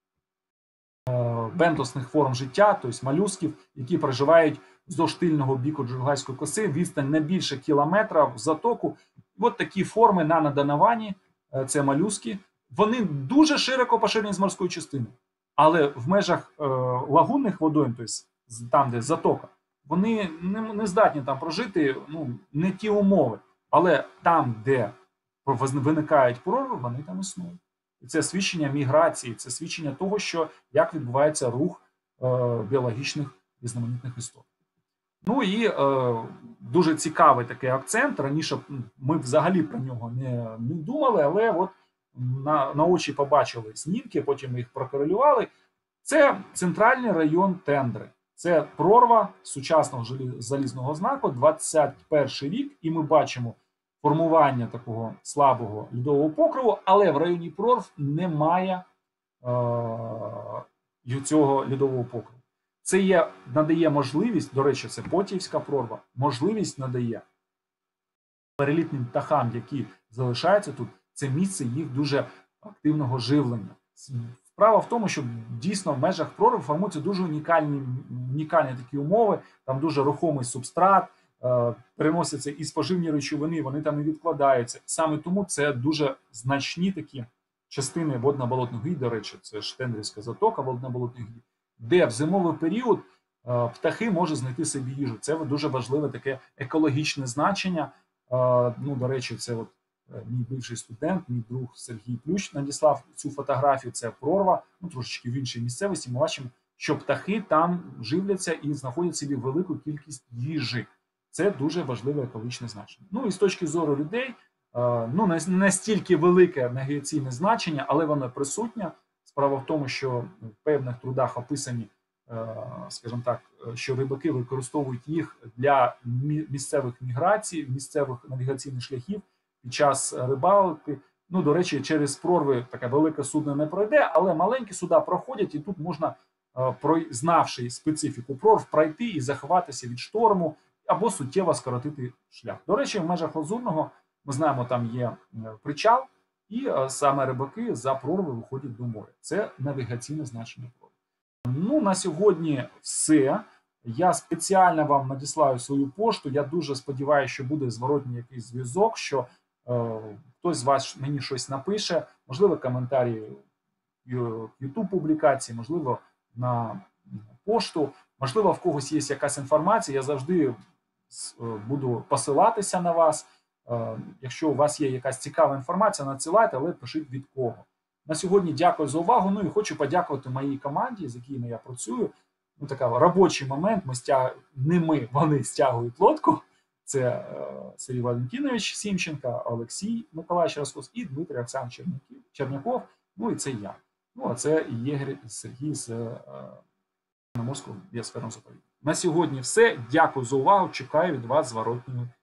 бентосних форм життя, тобто молюсків, які проживають вздовж тильного біку Джерелгацької коси, відстань не більше кілометра в затоку. От такі форми на Надоновані, це молюски, вони дуже широко поширені з морської частини. Але в межах е, лагунних водойм, тобто там, де затока, вони не, не здатні там прожити, ну, не ті умови. Але там, де виникають прорви, вони там існують. І це свідчення міграції, це свідчення того, що як відбувається рух е, біологічних різноманітних істот. Ну і е, дуже цікавий такий акцент. Раніше ми взагалі про нього не, не думали, але от на, на очі побачили снімки, потім ми їх прокорелювали. Це центральний район Тендри. Це прорва сучасного залізного знаку, двадцять перший рік, і ми бачимо формування такого слабого льодового покриву, але в районі прорв немає е, цього льодового покриву. Це є, надає можливість, до речі, це Потіївська прорва, можливість надає перелітним птахам, які залишаються тут, це місце їх дуже активного живлення. Справа в тому, що дійсно в межах прорив формуються дуже унікальні, унікальні такі умови, там дуже рухомий субстрат, е, переносяться і споживні речовини, вони там і відкладаються. Саме тому це дуже значні такі частини водно-болотних гір, до речі, це Штендрівська затока водно-болотних гір, де в зимовий період е, птахи можуть знайти собі їжу. Це дуже важливе таке екологічне значення. Е, ну, до речі, це от мій бивший студент, мій друг Сергій Плющ надіслав цю фотографію, це прорва, ну трошечки в іншій місцевості, ми бачимо, що птахи там живляться і знаходять собі велику кількість їжі. Це дуже важливе екологічне значення. Ну і з точки зору людей, ну не настільки велике навігаційне значення, але воно присутнє. Справа в тому, що в певних трудах описані, скажімо так, що рибаки використовують їх для місцевих міграцій, місцевих навігаційних шляхів, під час рибалки. Ну, до речі, через прорви таке велике судно не пройде, але маленькі суда проходять, і тут можна, знавши специфіку прорв, пройти і заховатися від шторму або суттєво скоротити шлях. До речі, в межах Лазурного, ми знаємо, там є причал, і саме рибаки за прорви виходять до моря. Це навігаційне значення прорви. Ну, на сьогодні все. Я спеціально вам надіслаю свою пошту. Я дуже сподіваюся, що буде зворотній якийсь зв'язок, що е, хтось з вас мені щось напише, можливо, коментарі в YouTube публікації, можливо, на пошту, можливо, в когось є якась інформація. Я завжди буду посилатися на вас. Е, якщо у вас є якась цікава інформація, надсилайте, але пишіть від кого. На сьогодні дякую за увагу. Ну і хочу подякувати моїй команді, з якими я працюю. Ну, такий робочий момент, ми стяг... не ми, вони стягують лодку. Це е, Сергій Валентинович Сімченко, Олексій Миколаївич Раскос і Дмитрий Оксан Черняков, ну і це я. Ну, а це Єгер Сергій з е, Чорноморського біосферного заповідника. На сьогодні все. Дякую за увагу. Чекаю від вас зворотньої